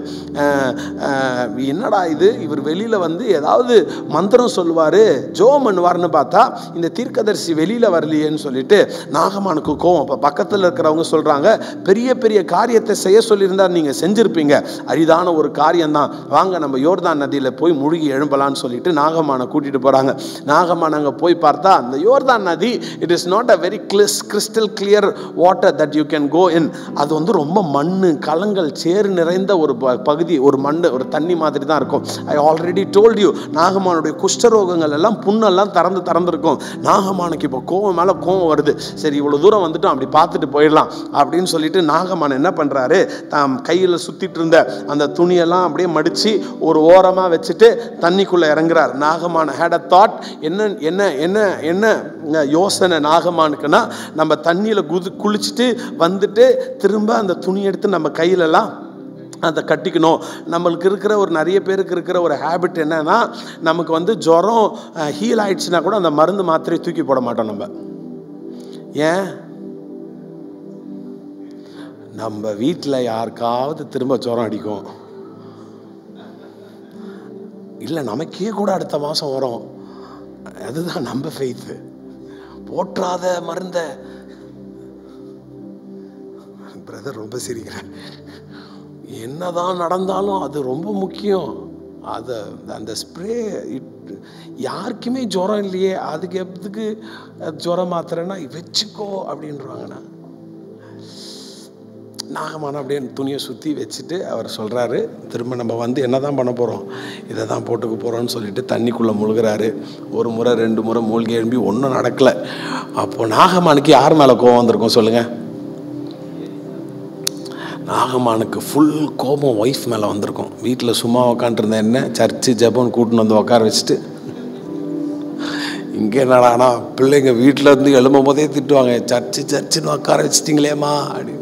என்னடா இது, இவர் வெளியில் ஏதாவது மந்திரம் சொல்லுவார், ஜோம் பண்ணுவார்னு பார்த்தா இந்த தீர்க்கதரிசி வெளியில் வரலையேன்னு சொல்லிட்டு நாகமானுக்கு கோவம். இப்போ பக்கத்தில் இருக்கிறவங்க சொல்கிறாங்க, பெரிய பெரிய காரியத்தை செய்ய சொல்லியிருந்தால் நீங்கள் செஞ்சுருப்பீங்க, அரிதான ஒரு காரியம்தான், வாங்க நம்ம யோர்தான் நதியில் போய் முழுகி எழும்பலான்னு சொல்லிட்டு நாகமானை கூட்டிகிட்டு போகிறாங்க. நாகமான் அங்கே போய் பார்த்தா அந்த யோர்தான் நதி, it is not a very crystal clear water that you can go in. அது வந்து ரொம்ப மண், கலங்கள், சேறு நிறைந்த ஒரு பகுதி, ஒரு மண், ஒரு தண்ணி மாதிரி தான் இருக்கும். ஐ ஆல்ரெடி டோல்ட் யூ, நாகமானுடைய குஷ்டரோகங்கள் எல்லாம் புண்ணெல்லாம் திறந்துருக்கும். நாகமானுக்கு இப்போ கோவம் மேலே கோவம் வருது. சரி, இவ்வளோ தூரம் வந்துட்டோம், அப்படி பார்த்துட்டு போயிடலாம் அப்படின்னு சொல்லிட்டு நாகமான் என்ன பண்ணுறாரு, தாம் கையில் சுற்றிட்டு இருந்த அந்த துணியெல்லாம் அப்படியே மடித்து ஒரு ஓரமாக வச்சுட்டு தண்ணிக்குள்ளே இறங்குறார். நாகமான் ஹேட் அ தாட். என்ன யோசனை நாகமானுக்குன்னா, நம்ம தண்ணியில் குளிச்சுட்டு வந்துட்டு திரும்ப அந்த துணி எடுத்து நம்ம கையிலலாம் அதை கட்டிக்கணும். நம்மளுக்கு இருக்கிற ஒரு நிறைய பேருக்கு இருக்கிற ஒரு ஹேபிட் என்னன்னா, நமக்கு வந்து ஜுரம் ஹீல் ஆயிடுச்சுன்னா கூட அந்த மருந்து மாத்திரை தூக்கி போட மாட்டோம். நம்ம ஏன், நம்ம வீட்டில் யாருக்காவது திரும்ப ஜுரம் அடிக்கும், இல்லை நமக்கே கூட அடுத்த மாதம் வரும். அதுதான் நம்ம ஃபெய்த்து. போற்றாத மருந்த பிரதர் ரொம்ப சிரிக்கிறேன். என்னதான் நடந்தாலும் அது ரொம்ப முக்கியம். அதை அந்த ஸ்ப்ரே யாருக்குமே ஜுரம் இல்லையே, அதுக்கு எதுக்கு ஜுரம் மாத்திரன்னா வச்சுக்கோ அப்படின்றாங்கண்ணா. நாகமான அப்படியே துணியை சுற்றி வச்சுட்டு அவர் சொல்கிறாரு, திரும்ப நம்ம வந்து என்ன தான் பண்ண போகிறோம், இதை தான் போட்டுக்க போகிறோன்னு சொல்லிட்டு தண்ணிக்குள்ளே முழுகிறாரு. ஒரு முறை 2 முறை மூழ்கி எழும்பி ஒன்றும் நடக்கலை. அப்போது நாகமானுக்கு யார் மேலே கோவம் வந்திருக்கும் சொல்லுங்கள்? நாகமானுக்கு ஃபுல் கோபம் ஒய்ஃப் மேலே வந்திருக்கும். வீட்டில் சும்மா உக்காண்டிருந்தேன், என்ன சர்ச்சு ஜபம் கூட்டின்னு வந்து உட்கார வச்சுட்டு, இங்கே என்னடானா பிள்ளைங்க வீட்டில் இருந்து எழும்பும் போதே திட்டுவாங்க, சர்ச்சுன்னு உட்கார வச்சிட்டிங்களேம்மா அப்படின்னு.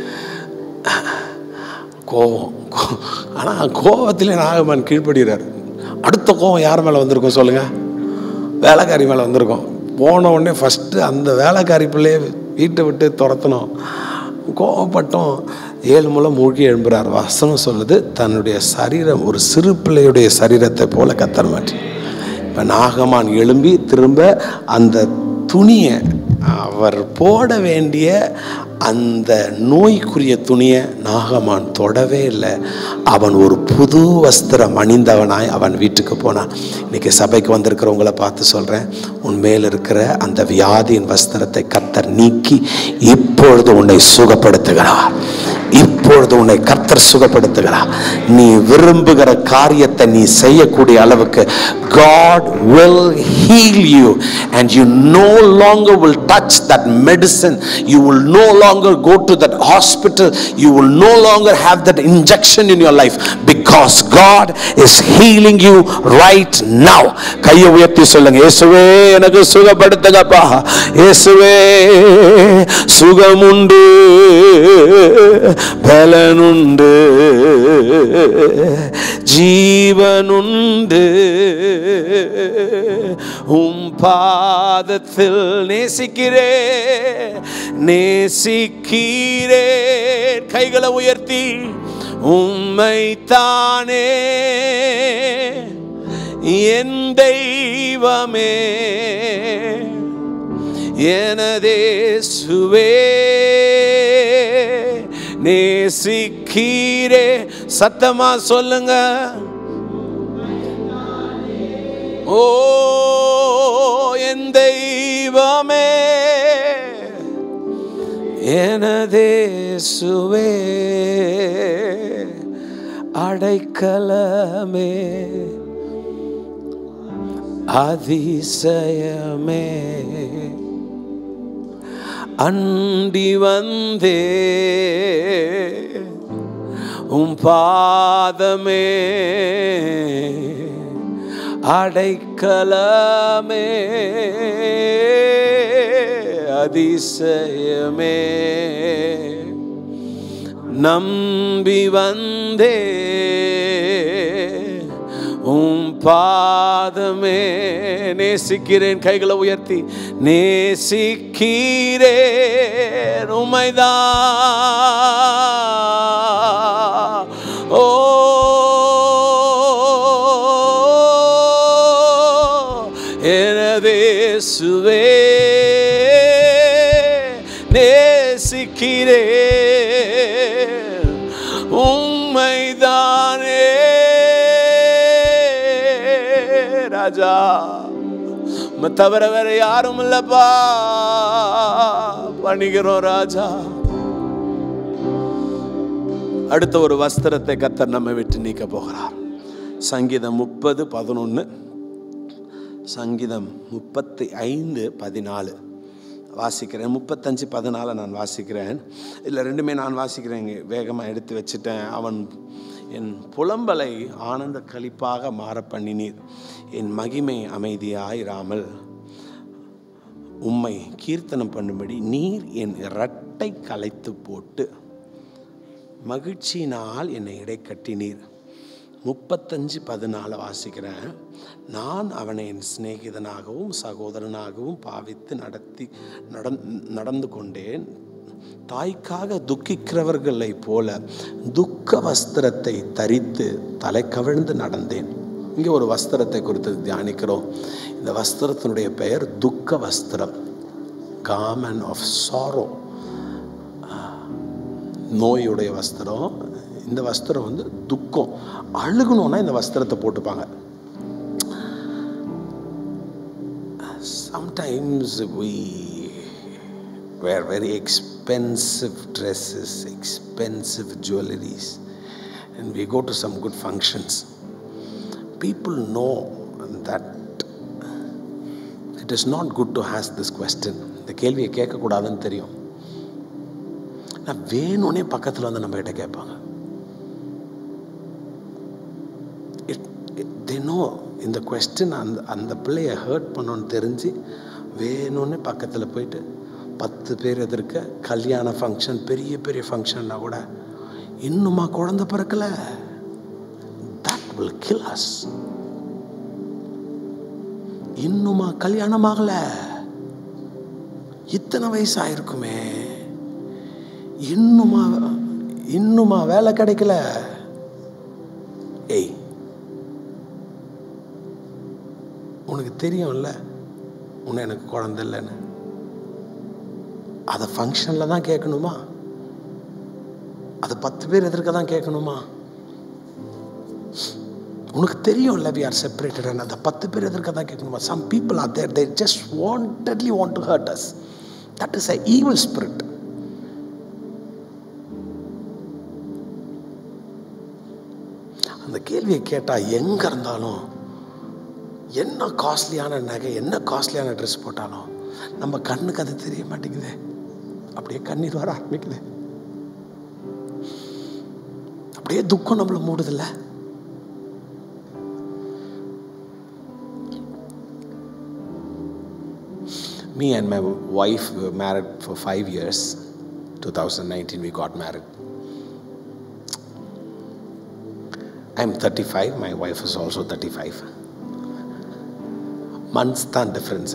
கோபம். ஆனால் கோபத்திலே நாகமான் கீழ்ப்படுகிறார். அடுத்த கோபம் யார் மேலே வந்திருக்கும் சொல்லுங்கள்? வேலைக்காரி மேலே வந்திருக்கும். போன உடனே ஃபஸ்ட்டு அந்த வேலைக்காரி பிள்ளையை வீட்டை விட்டு துரத்தணும். கோபப்பட்டோம். 7 முறை மூழ்கி எழும்புறார். வசனம் சொல்லுது, தன்னுடைய சரீரம் ஒரு சிறு பிள்ளையுடைய சரீரத்தை போல கத்தர் மாற்றி. இப்போ நாகமான் எழும்பி திரும்ப அந்த துணியை, அவர் போட வேண்டிய அந்த நோய்க்குரிய துணியை நாகமான் தொடவே இல்லை. அவன் ஒரு புது வஸ்திரம் அணிந்தவனாய் அவன் வீட்டுக்கு போனான். இன்னைக்கு சபைக்கு வந்திருக்கிறவங்களை பார்த்து சொல்கிறேன், உன் மேல் இருக்கிற அந்த வியாதியின் வஸ்திரத்தை கர்த்தர் நீக்கி இப்பொழுது உன்னை சுகப்படுத்துகிறார். இப்பொழுது உன்னை கர்த்தர் சுகப்படுத்துகிறார். நீ விரும்புகிற காரியத்தை நீ செய்யக்கூடிய அளவுக்கு God will heal you and you no longer will touch that medicine. You will no longer go to that hospital. You will no longer have that injection in your life because God is healing you right now. கையை உயர்த்தி சொல்லுங்க, இயேசுவே எனக்கு சுகப்படுத்துங்கப்பா, இயேசுவே சுகமுண்டு, பலனுண்டு, ஜீவனுண்டு, உம் பாதத்தில் நேசிக்கிறே நேசிக்கிறே. கைகளை உயர்த்தி உம்மை தானே என் தெய்வமே எனதேசுவே நேசிக்கிறே. சத்தமா சொல்லுங்க, ஓ என் தெய்வமே எனதேசுவே அடைக்கலமே அதிசயமே அண்டி வந்தே உம் பாதமே அடைக்கலமே அதிசயமே நம்பி வந்தே உம் பாதமே நேசிக்கிறேன். கைகளை உயர்த்தி நேசிக்கிறேன் உம்மைதான். ஓ எனதேசுவே ராஜா, தவிர வேற யாரும் இல்லப்பா, பண்ணிக்கிறோம் ராஜா. அடுத்த ஒரு வஸ்திரத்தை கர்த்தர் நம்ம விட்டு நீக்க போகிறார். சங்கீதம் 30:11, சங்கீதம் 35:14 வாசிக்கிறேன். 35:14 நான் வாசிக்கிறேன். இல்லை, ரெண்டுமே நான் வாசிக்கிறேன், வேகமாக எடுத்து வச்சுட்டேன். அவன் என் புலம்பலை ஆனந்த களிப்பாக மாற பண்ணினீர், என் மகிமை அமைதியாயிராமல் உம்மை கீர்த்தனம் பண்ணும்படி நீர் என் இரட்டை கலைத்து போட்டு மகிழ்ச்சியினால் என்னை இடைக்கட்டினீர். 35:14 வாசிக்கிறேன். நான் அவனை என் சிநேகிதனாகவும் சகோதரனாகவும் பாவித்து நடந்து கொண்டேன். தாய்க்காக துக்கிக்கிறவர்களை போல துக்க வஸ்திரத்தை தரித்து தலை கவிழ்ந்து நடந்தேன். இங்கே ஒரு வஸ்திரத்தை குறித்து தியானிக்கிறோம். இந்த வஸ்திரத்தினுடைய பெயர் துக்க வஸ்திரம், garment of sorrow. நோயுடைய வஸ்திரம். இந்த வஸ்திரம் வந்து துக்கம். அழுகணும்னா இந்த வஸ்திரத்தை போட்டுப்பாங்க. Sometimes we wear very expensive dresses, expensive jewelries, and we go to some good functions. People know that it is not good to ask this question. இந்த கேள்வியை கேட்கக்கூடாதுன்னு தெரியும். நான் வேணும்னே பக்கத்தில் வந்து நம்ம கிட்ட கேட்பாங்க. They know இந்த கொஸ்டின் அந்த பிள்ளையை ஹர்ட் பண்ணணும்னு தெரிஞ்சு வேணும்னு பக்கத்தில் போயிட்டு 10 பேர் எதிர்க்க கல்யாண ஃபங்க்ஷன், பெரிய பெரிய ஃபங்க்ஷன்னா கூட, இன்னுமா குழந்தை பிறக்கல, that will kill us. இன்னுமா கல்யாணம் ஆகல, இத்தனை வயசு ஆயிருக்குமே, இன்னுமா வேலை கிடைக்கல. ஏய், உனக்கு தெரியும்ல உன்னை எனக்கு குழந்தை இல்லைன்னு. அதை ஃபங்க்ஷனில் தான் கேட்கணுமா? அதை 10 பேர் எதிர்க்க தான் கேட்கணுமா? உனக்கு தெரியும்ல we are separated, and அதை 10 பேர் எதிர்க்க தான் கேட்கணுமா? Some people are there, they just wantedly want to hurt us. That is an evil spirit. அந்த கேள்வியை கேட்டால் எங்கே இருந்தாலும், என்ன காஸ்ட்லியான நகை, என்ன காஸ்ட்லியான ட்ரெஸ் போட்டாலும் நம்ம கண்ணுக்கு அது தெரிய மாட்டேங்குது. அப்படியே கண்ணீர் வர ஆரம்பிக்குது. அப்படியே துக்கம் நம்மளை மூடுதில்ல. Me and my wife were married for 5 years. 2019 we got married. I'm 35, my wife is also 35. Months than difference.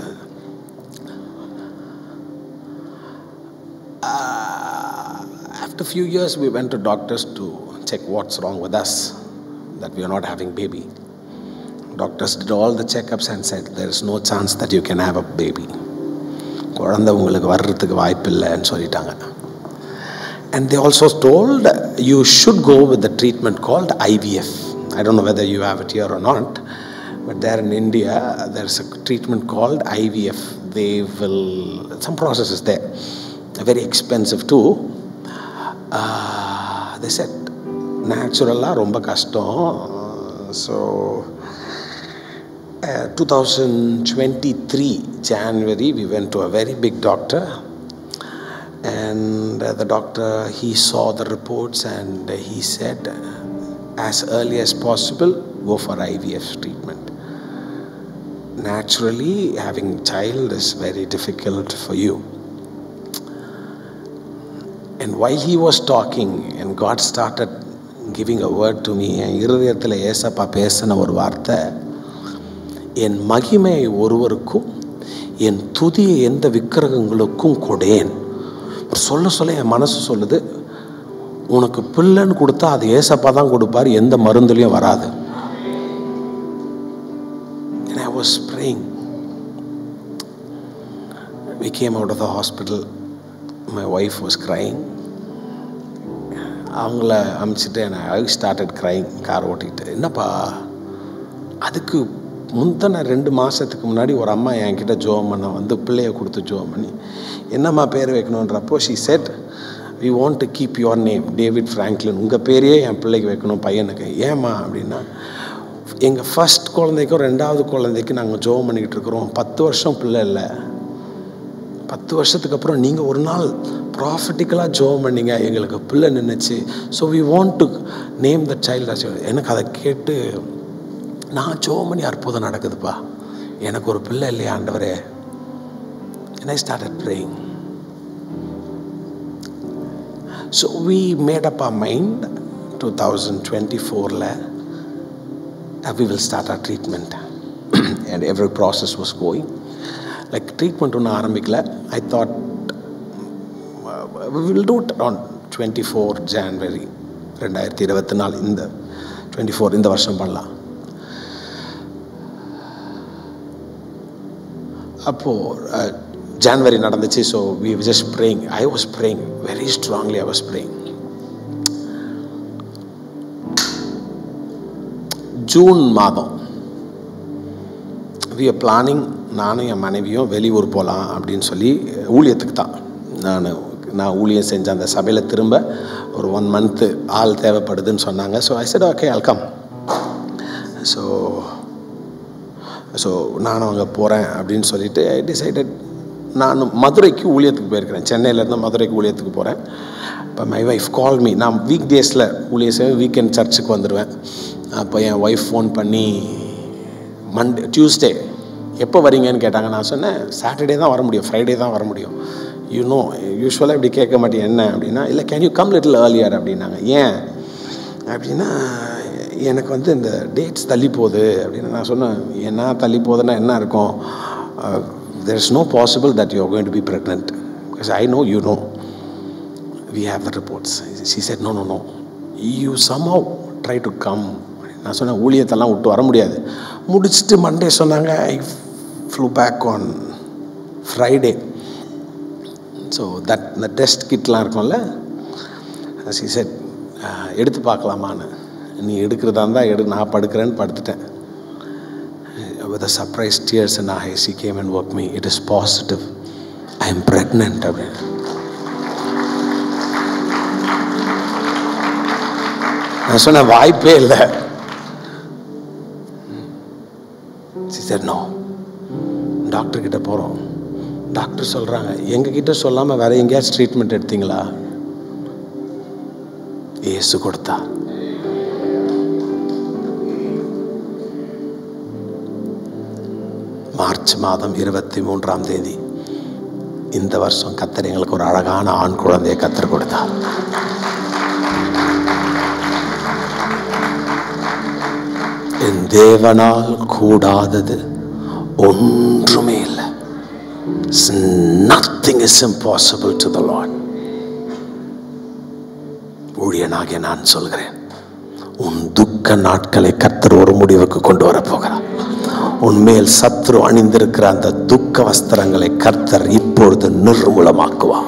After few years we went to doctors to check what's wrong with us, that we are not having baby. Doctors did all the checkups and said there is no chance that you can have a baby. குழந்தை உங்களுக்கு வர்றதுக்கு வாய்ப்பு இல்லைன்னு சொல்லிட்டாங்க. And they also told you should go with the treatment called IVF. I don't know whether you have it here or not, but there in India there's a treatment called IVF. They will, some process is there, very expensive too. They said naturally romba kashtam. So 2023 January we went to a very big doctor, and the doctor, he saw the reports and he said as early as possible go for IVF treatment. Naturally having child is very difficult for you. And while he was talking and God started giving a word to me, இருதயத்தில் ஏசப்பா பேசின ஒரு வார்த்தை, என் மகிமை ஒருவருக்கும் என் துதியை எந்த விக்கிரகங்களுக்கும் கொடேன். சொல்ல என் மனசு சொல்லுது, உனக்கு பிள்ளைன்னு கொடுத்தா அது ஏசப்பா தான் கொடுப்பார், எந்த மருந்துலையும் வராது. And I was praying. We came out of the hospital. My wife was crying. அவங்கள அமிச்சிட்டு I started crying. கார் ஓட்டிட்டு, என்னப்பா அதுக்கு முந்தின 2 மாதத்துக்கு முன்னாடி ஒரு அம்மா என்கிட்ட ஜோம் பண்ண வந்து பிள்ளையை கொடுத்து ஜோம் பண்ணி என்னம்மா பேர் வைக்கணுன்றப்போ she said we want to keep your name David Franklin, உங்கள் பேரையே என் பிள்ளைக்கு வைக்கணும் பையனுக்கு. ஏம்மா அப்படின்னா, எங்கள் ஃபர்ஸ்ட் குழந்தைக்கும் 2வது குழந்தைக்கு நாங்கள் ஜோம் பண்ணிக்கிட்டு இருக்கிறோம். 10 வருஷம் பிள்ளை இல்லை. 10 வருஷத்துக்கு அப்புறம் நீங்கள் ஒரு நாள் ப்ராஃபிட்டிக்கலாக ஜோம் பண்ணிங்க, எங்களுக்கு பிள்ளை நின்றுச்சு. So we want to name the child as. எனக்கு அதை கேட்டு நான் ஜோம் பண்ணி அற்புதம் நடக்குதுப்பா, எனக்கு ஒரு பிள்ளை இல்லையா ஆண்டவரே. and I started praying. So we made up our mind 2024 that we will start our treatment. And every process was going. Like treatment ஒன்று ஆரம்பிக்கல. I thought we will do it on 24 January 2024. இந்த 24 இந்த வருஷம் பண்ணலாம். அப்போது ஜான்வரி நடந்துச்சு. So we were just praying. I was praying very strongly. I was praying. June மாதம் we are planning, நானும் என் மனைவியும் வெளியூர் போகலாம் அப்படின்னு சொல்லி, ஊழியத்துக்கு தான். நான் ஊழியம் செஞ்ச அந்த சபையில் திரும்ப ஒரு 1 month ஆள் தேவைப்படுதுன்னு சொன்னாங்க. So I said okay, I'll come. So நானும் அங்கே போகிறேன் அப்படின்னு சொல்லிட்டு I decided. நான் மதுரைக்கு ஊழியத்துக்கு போயிருக்கிறேன். சென்னையிலேருந்து மதுரைக்கு ஊழியத்துக்கு போகிறேன். இப்போ மை ஒய்ஃப் கால் மீ. நான் வீக் டேஸில் ஊழியம் செய்வேன், வீக்கெண்ட் சர்ச்சுக்கு வந்துடுவேன். அப்போ என் ஒய்ஃப் ஃபோன் பண்ணி டியூஸ்டே எப்போ வரீங்கன்னு கேட்டாங்க. நான் சொன்னேன் சாட்டர்டே தான் வர முடியும், ஃப்ரைடே தான் வர முடியும். யூஸ்வலாக இப்படி கேட்க மாட்டேன் என்ன அப்படின்னா, இல்லை can you come little earlier அப்படின்னாங்க. ஏன் அப்படின்னா, எனக்கு வந்து இந்த டேட்ஸ் தள்ளி போகுது அப்படின்னு. நான் சொன்னேன், என்ன தள்ளி போகுதுன்னா என்ன இருக்கும், there is no possible that you are going to be pregnant because I know you know, we have the reports. She said no, you somehow try to come. நான் சொன்னேன் ஊழியத்தெல்லாம் விட்டு வர முடியாது. முடிச்சுட்டு மண்டே சொன்னாங்க. I flew back on Friday. So that the test kitலாம் இருக்கும்ல, she said எடுத்து பார்க்கலாமான்னு. நீ எடுக்கிறதா இருந்தால் எடு, நான் படுக்கிறேன்னு படுத்துட்டேன். With a surprise tears in her eyes, she came and woke me. It is positive, I am pregnant. நான் சொன்ன வாய்ப்பே இல்லை. She said no. டாக்டர் கிட்ட போகிறோம். டாக்டர் சொல்கிறாங்க, எங்ககிட்ட சொல்லாமல் வேற எங்கேயாச்சும் ட்ரீட்மெண்ட் எடுத்தீங்களா? இயேசு கொடுத்தா. மார்ச் மாதம் 23ஆம் தேதி இந்த வருஷம் கர்த்தர் எங்களுக்கு ஒரு அழகான ஆண் குழந்தையை கர்த்தர் கொடுத்தார். என் தேவனால் கூடாதது ஒன்றுமே இல்லை. Nothing is impossible to the Lord. ஊழியனாகிய நான் சொல்கிறேன், உன் துக்க நாட்களை கர்த்தர் ஒரு முடிவுக்கு கொண்டு வர போகிறார். உன்மேல் சத்ரு அணிந்திருக்கிற அந்த துக்க வஸ்திரங்களை கர்த்தர் இப்பொழுது நிர்மூலமாக்குவார்.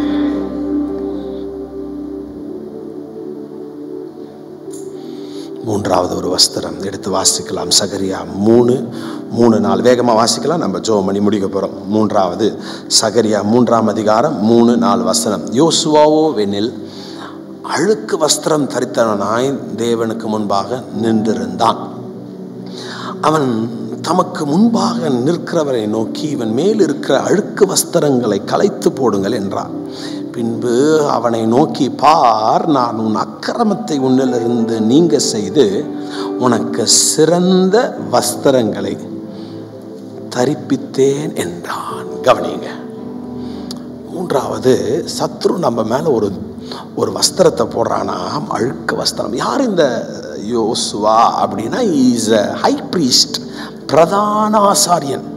மூன்றாவது ஒரு வஸ்திரம் எடுத்து வாசிக்கலாம். சகரியா 3:4 வேகமாக வாசிக்கலாம், நம்ம ஜெபம் பண்ணி முடிக்க போகிறோம். மூன்றாவது சகரியா 3ஆம் அதிகாரம் 3-4 வசனம். யோசுவாவோ வெனில் அழுக்கு வஸ்திரம் தரித்தவனாய் தேவனுக்கு முன்பாக நின்றிருந்தான். அவன் தமக்கு முன்பாக நிற்கிறவரை நோக்கி, இவன் மேல் இருக்கிற அழுக்கு வஸ்திரங்களை கலைத்து போடுங்கள் என்றார். பின்பு அவனை நோக்கி, பார், நான் உன் அக்கிரமத்தை உன்னிலிருந்து நீங்க செய்து உனக்கு சிறந்த வஸ்திரங்களை தரிப்பித்தேன் என்றான். கவனிங்க, மூன்றாவது சத்ரு நம்ம மேல ஒரு வஸ்திரத்தை போடுறானா, அழுக்கு வஸ்திரம். யார் இந்த யோசுவா அப்படின்னா, இஸ் a high priest, பிரதான ஆசாரியன்.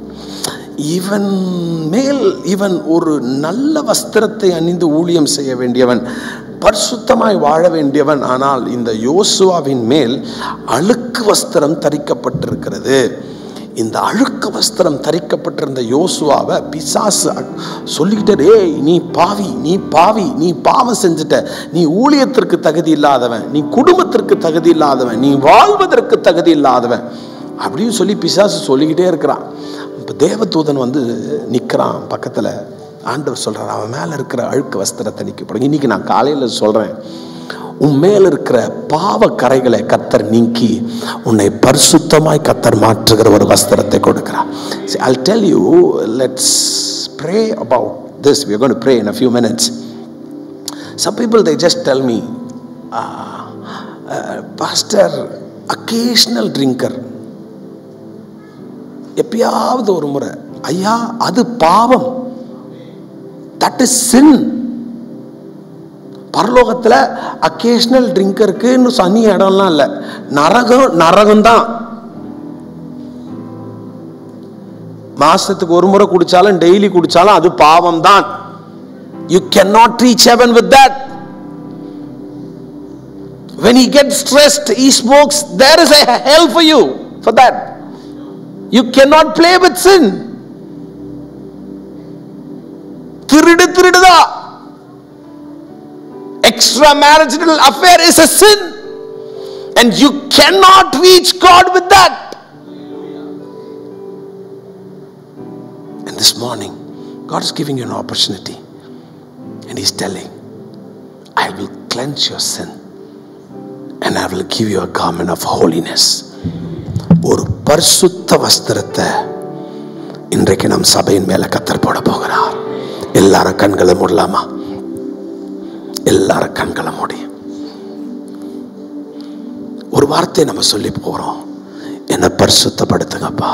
இவன் ஒரு நல்ல வஸ்திரத்தை அணிந்து ஊழியம் செய்ய வேண்டியவன், பரிசுத்தமாய் வாழ வேண்டியவன். ஆனால் இந்த யோசுவாவின் மேல் அழுக்கு வஸ்திரம் தரிக்கப்பட்டிருக்கிறது. இந்த அழுக்கு வஸ்திரம் தரிக்கப்பட்டிருந்த யோசுவாவை பிசாசு சொல்லிக்கிட்டே, ஏய் நீ பாவி, நீ பாவி, நீ பாவம் செஞ்சுட்ட, நீ ஊழியத்திற்கு தகுதி இல்லாதவன், நீ குடும்பத்திற்கு தகுதி இல்லாதவன், நீ வாழ்வதற்கு தகுதி இல்லாதவன் அப்படின்னு சொல்லி பிசாசு சொல்லிக்கிட்டே இருக்கிறான். இப்போ தேவதூதன் வந்து நிற்கிறான் பக்கத்தில். ஆண்டவர் சொல்கிறார், அவன் மேலே இருக்கிற அழுக்கு வஸ்திரத்தை நீக்கி போடுங்க. இன்றைக்கி நான் காலையில் சொல்கிறேன், உன் மேல் இருக்கிற பாவ கரைகளை கர்த்தர் நீக்கி உன்னை பரிசுத்தமாய் கர்த்தர் மாற்றுகிற ஒரு வஸ்திரத்தை கொடுக்கிறார். I'll tell you, let's pray about this. We are going to pray in a few minutes. Some people, they just tell me, pastor, occasional drinker, எப்பயாவது ஒரு முறை. ஐயா, அது பாவம். That is sin. பரலோகத்தில் அக்கேஷனல் ட்ரிங்கருக்கு சனி இடம்லாம் இல்லை. நரகம் தான். மாசத்துக்கு ஒரு முறை குடிச்சாலும் டெய்லி குடிச்சாலும் அது பாவம் தான். You cannot reach heaven with that. When he gets stressed, he smokes. There is a hell for you for that. You cannot play with sin. திருடுதா. Extramarital affair is a sin, and you cannot reach God with that. And this morning, God is giving you an opportunity, and He's telling, I will cleanse your sin, and I will give you a garment of holiness. ஒரு பரிசுத்த வஸ்திரத்தை இன்றைக்கு நம் சபையின் மேல கர்த்தர் போட போகிறார். எல்லாரும் கண்களை மூடலாமா? எல்லாரும் கண்களை மூடி ஒரு வார்த்தை நம்ம சொல்லி போறோம். என்னை பரிசுத்தப்படுத்துங்கப்பா.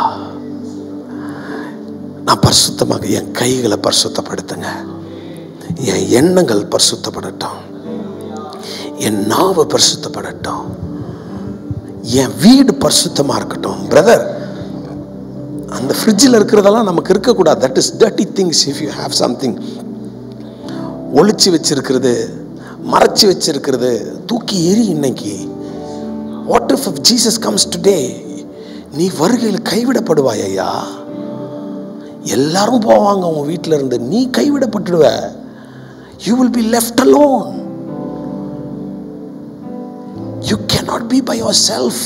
நான் பரிசுத்தமாக, என் கைகளை பரிசுத்தப்படுத்துங்க. என் எண்ணங்கள் பரிசுத்தப்படட்டும். என் நாவு பரிசுத்தப்படட்டும். என் வீடு பரிசுத்தமா இருக்கட்டும். பிரதர், அந்த ஃப்ரிட்ஜில் இருக்கிறதெல்லாம் நமக்கு இருக்கக்கூடாது. That is dirty things. If you have something ஒளிச்சு வச்சிருக்கிறது, மறைச்சு வச்சிருக்கிறது, தூக்கி எறி இன்னைக்கு. What if Jesus comes today? நீ வருகையில் கைவிடப்படுவாய் ஐயா. எல்லாரும் போவாங்க உன் வீட்டில் இருந்து, நீ கைவிடப்பட்டுடுவ. You will be left alone. You cannot be by yourself.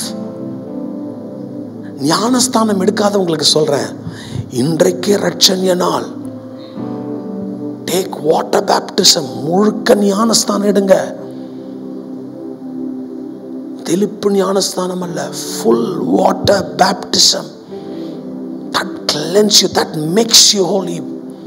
ஞானஸ்தானம் எடுக்காதவங்களுக்கு சொல்றேன், இன்றைக்கே ரட்சணிய நாள். Take water baptism. முழுக்க ஞானஸ்தானம் எடுங்க. தெளிப்பு ஞானஸ்தானம் அல்ல, full water baptism. That cleanses you, that makes you holy.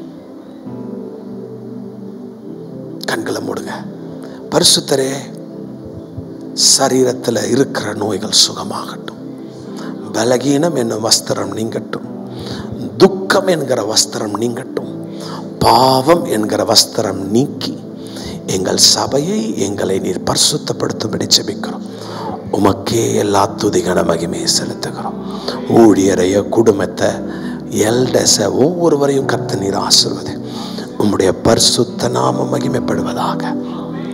கண்களை மூடுங்க. பரிசுத்தரே, சரீரத்தில் இருக்கிற நோய்கள் சுகமாகட்டும். பலகீனம் என்னும் வஸ்திரம் நீங்கட்டும். துக்கம் என்கிற வஸ்திரம் நீங்கட்டும். பாவம் என்கிற வஸ்திரம் நீக்கி எங்கள் சபையை, எங்களை நீர் பரிசுத்தப்படுத்தும்படி ஜெபிக்கிறோம். உமக்கே எல்லா துதிகன மகிமையை செலுத்துகிறோம். ஊழியரைய, குடும்பத்தை, எல்டஸை, ஒவ்வொருவரையும் கர்த்தர் நீர் ஆசீர்வதி. உம்முடைய பரிசுத்த நாமம் மகிமைப்படுவதாக.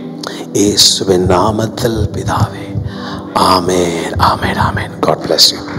இயேசுவின் நாமத்தில் பிதாவே. ஆமென், ஆமென், ஆமென். God bless you.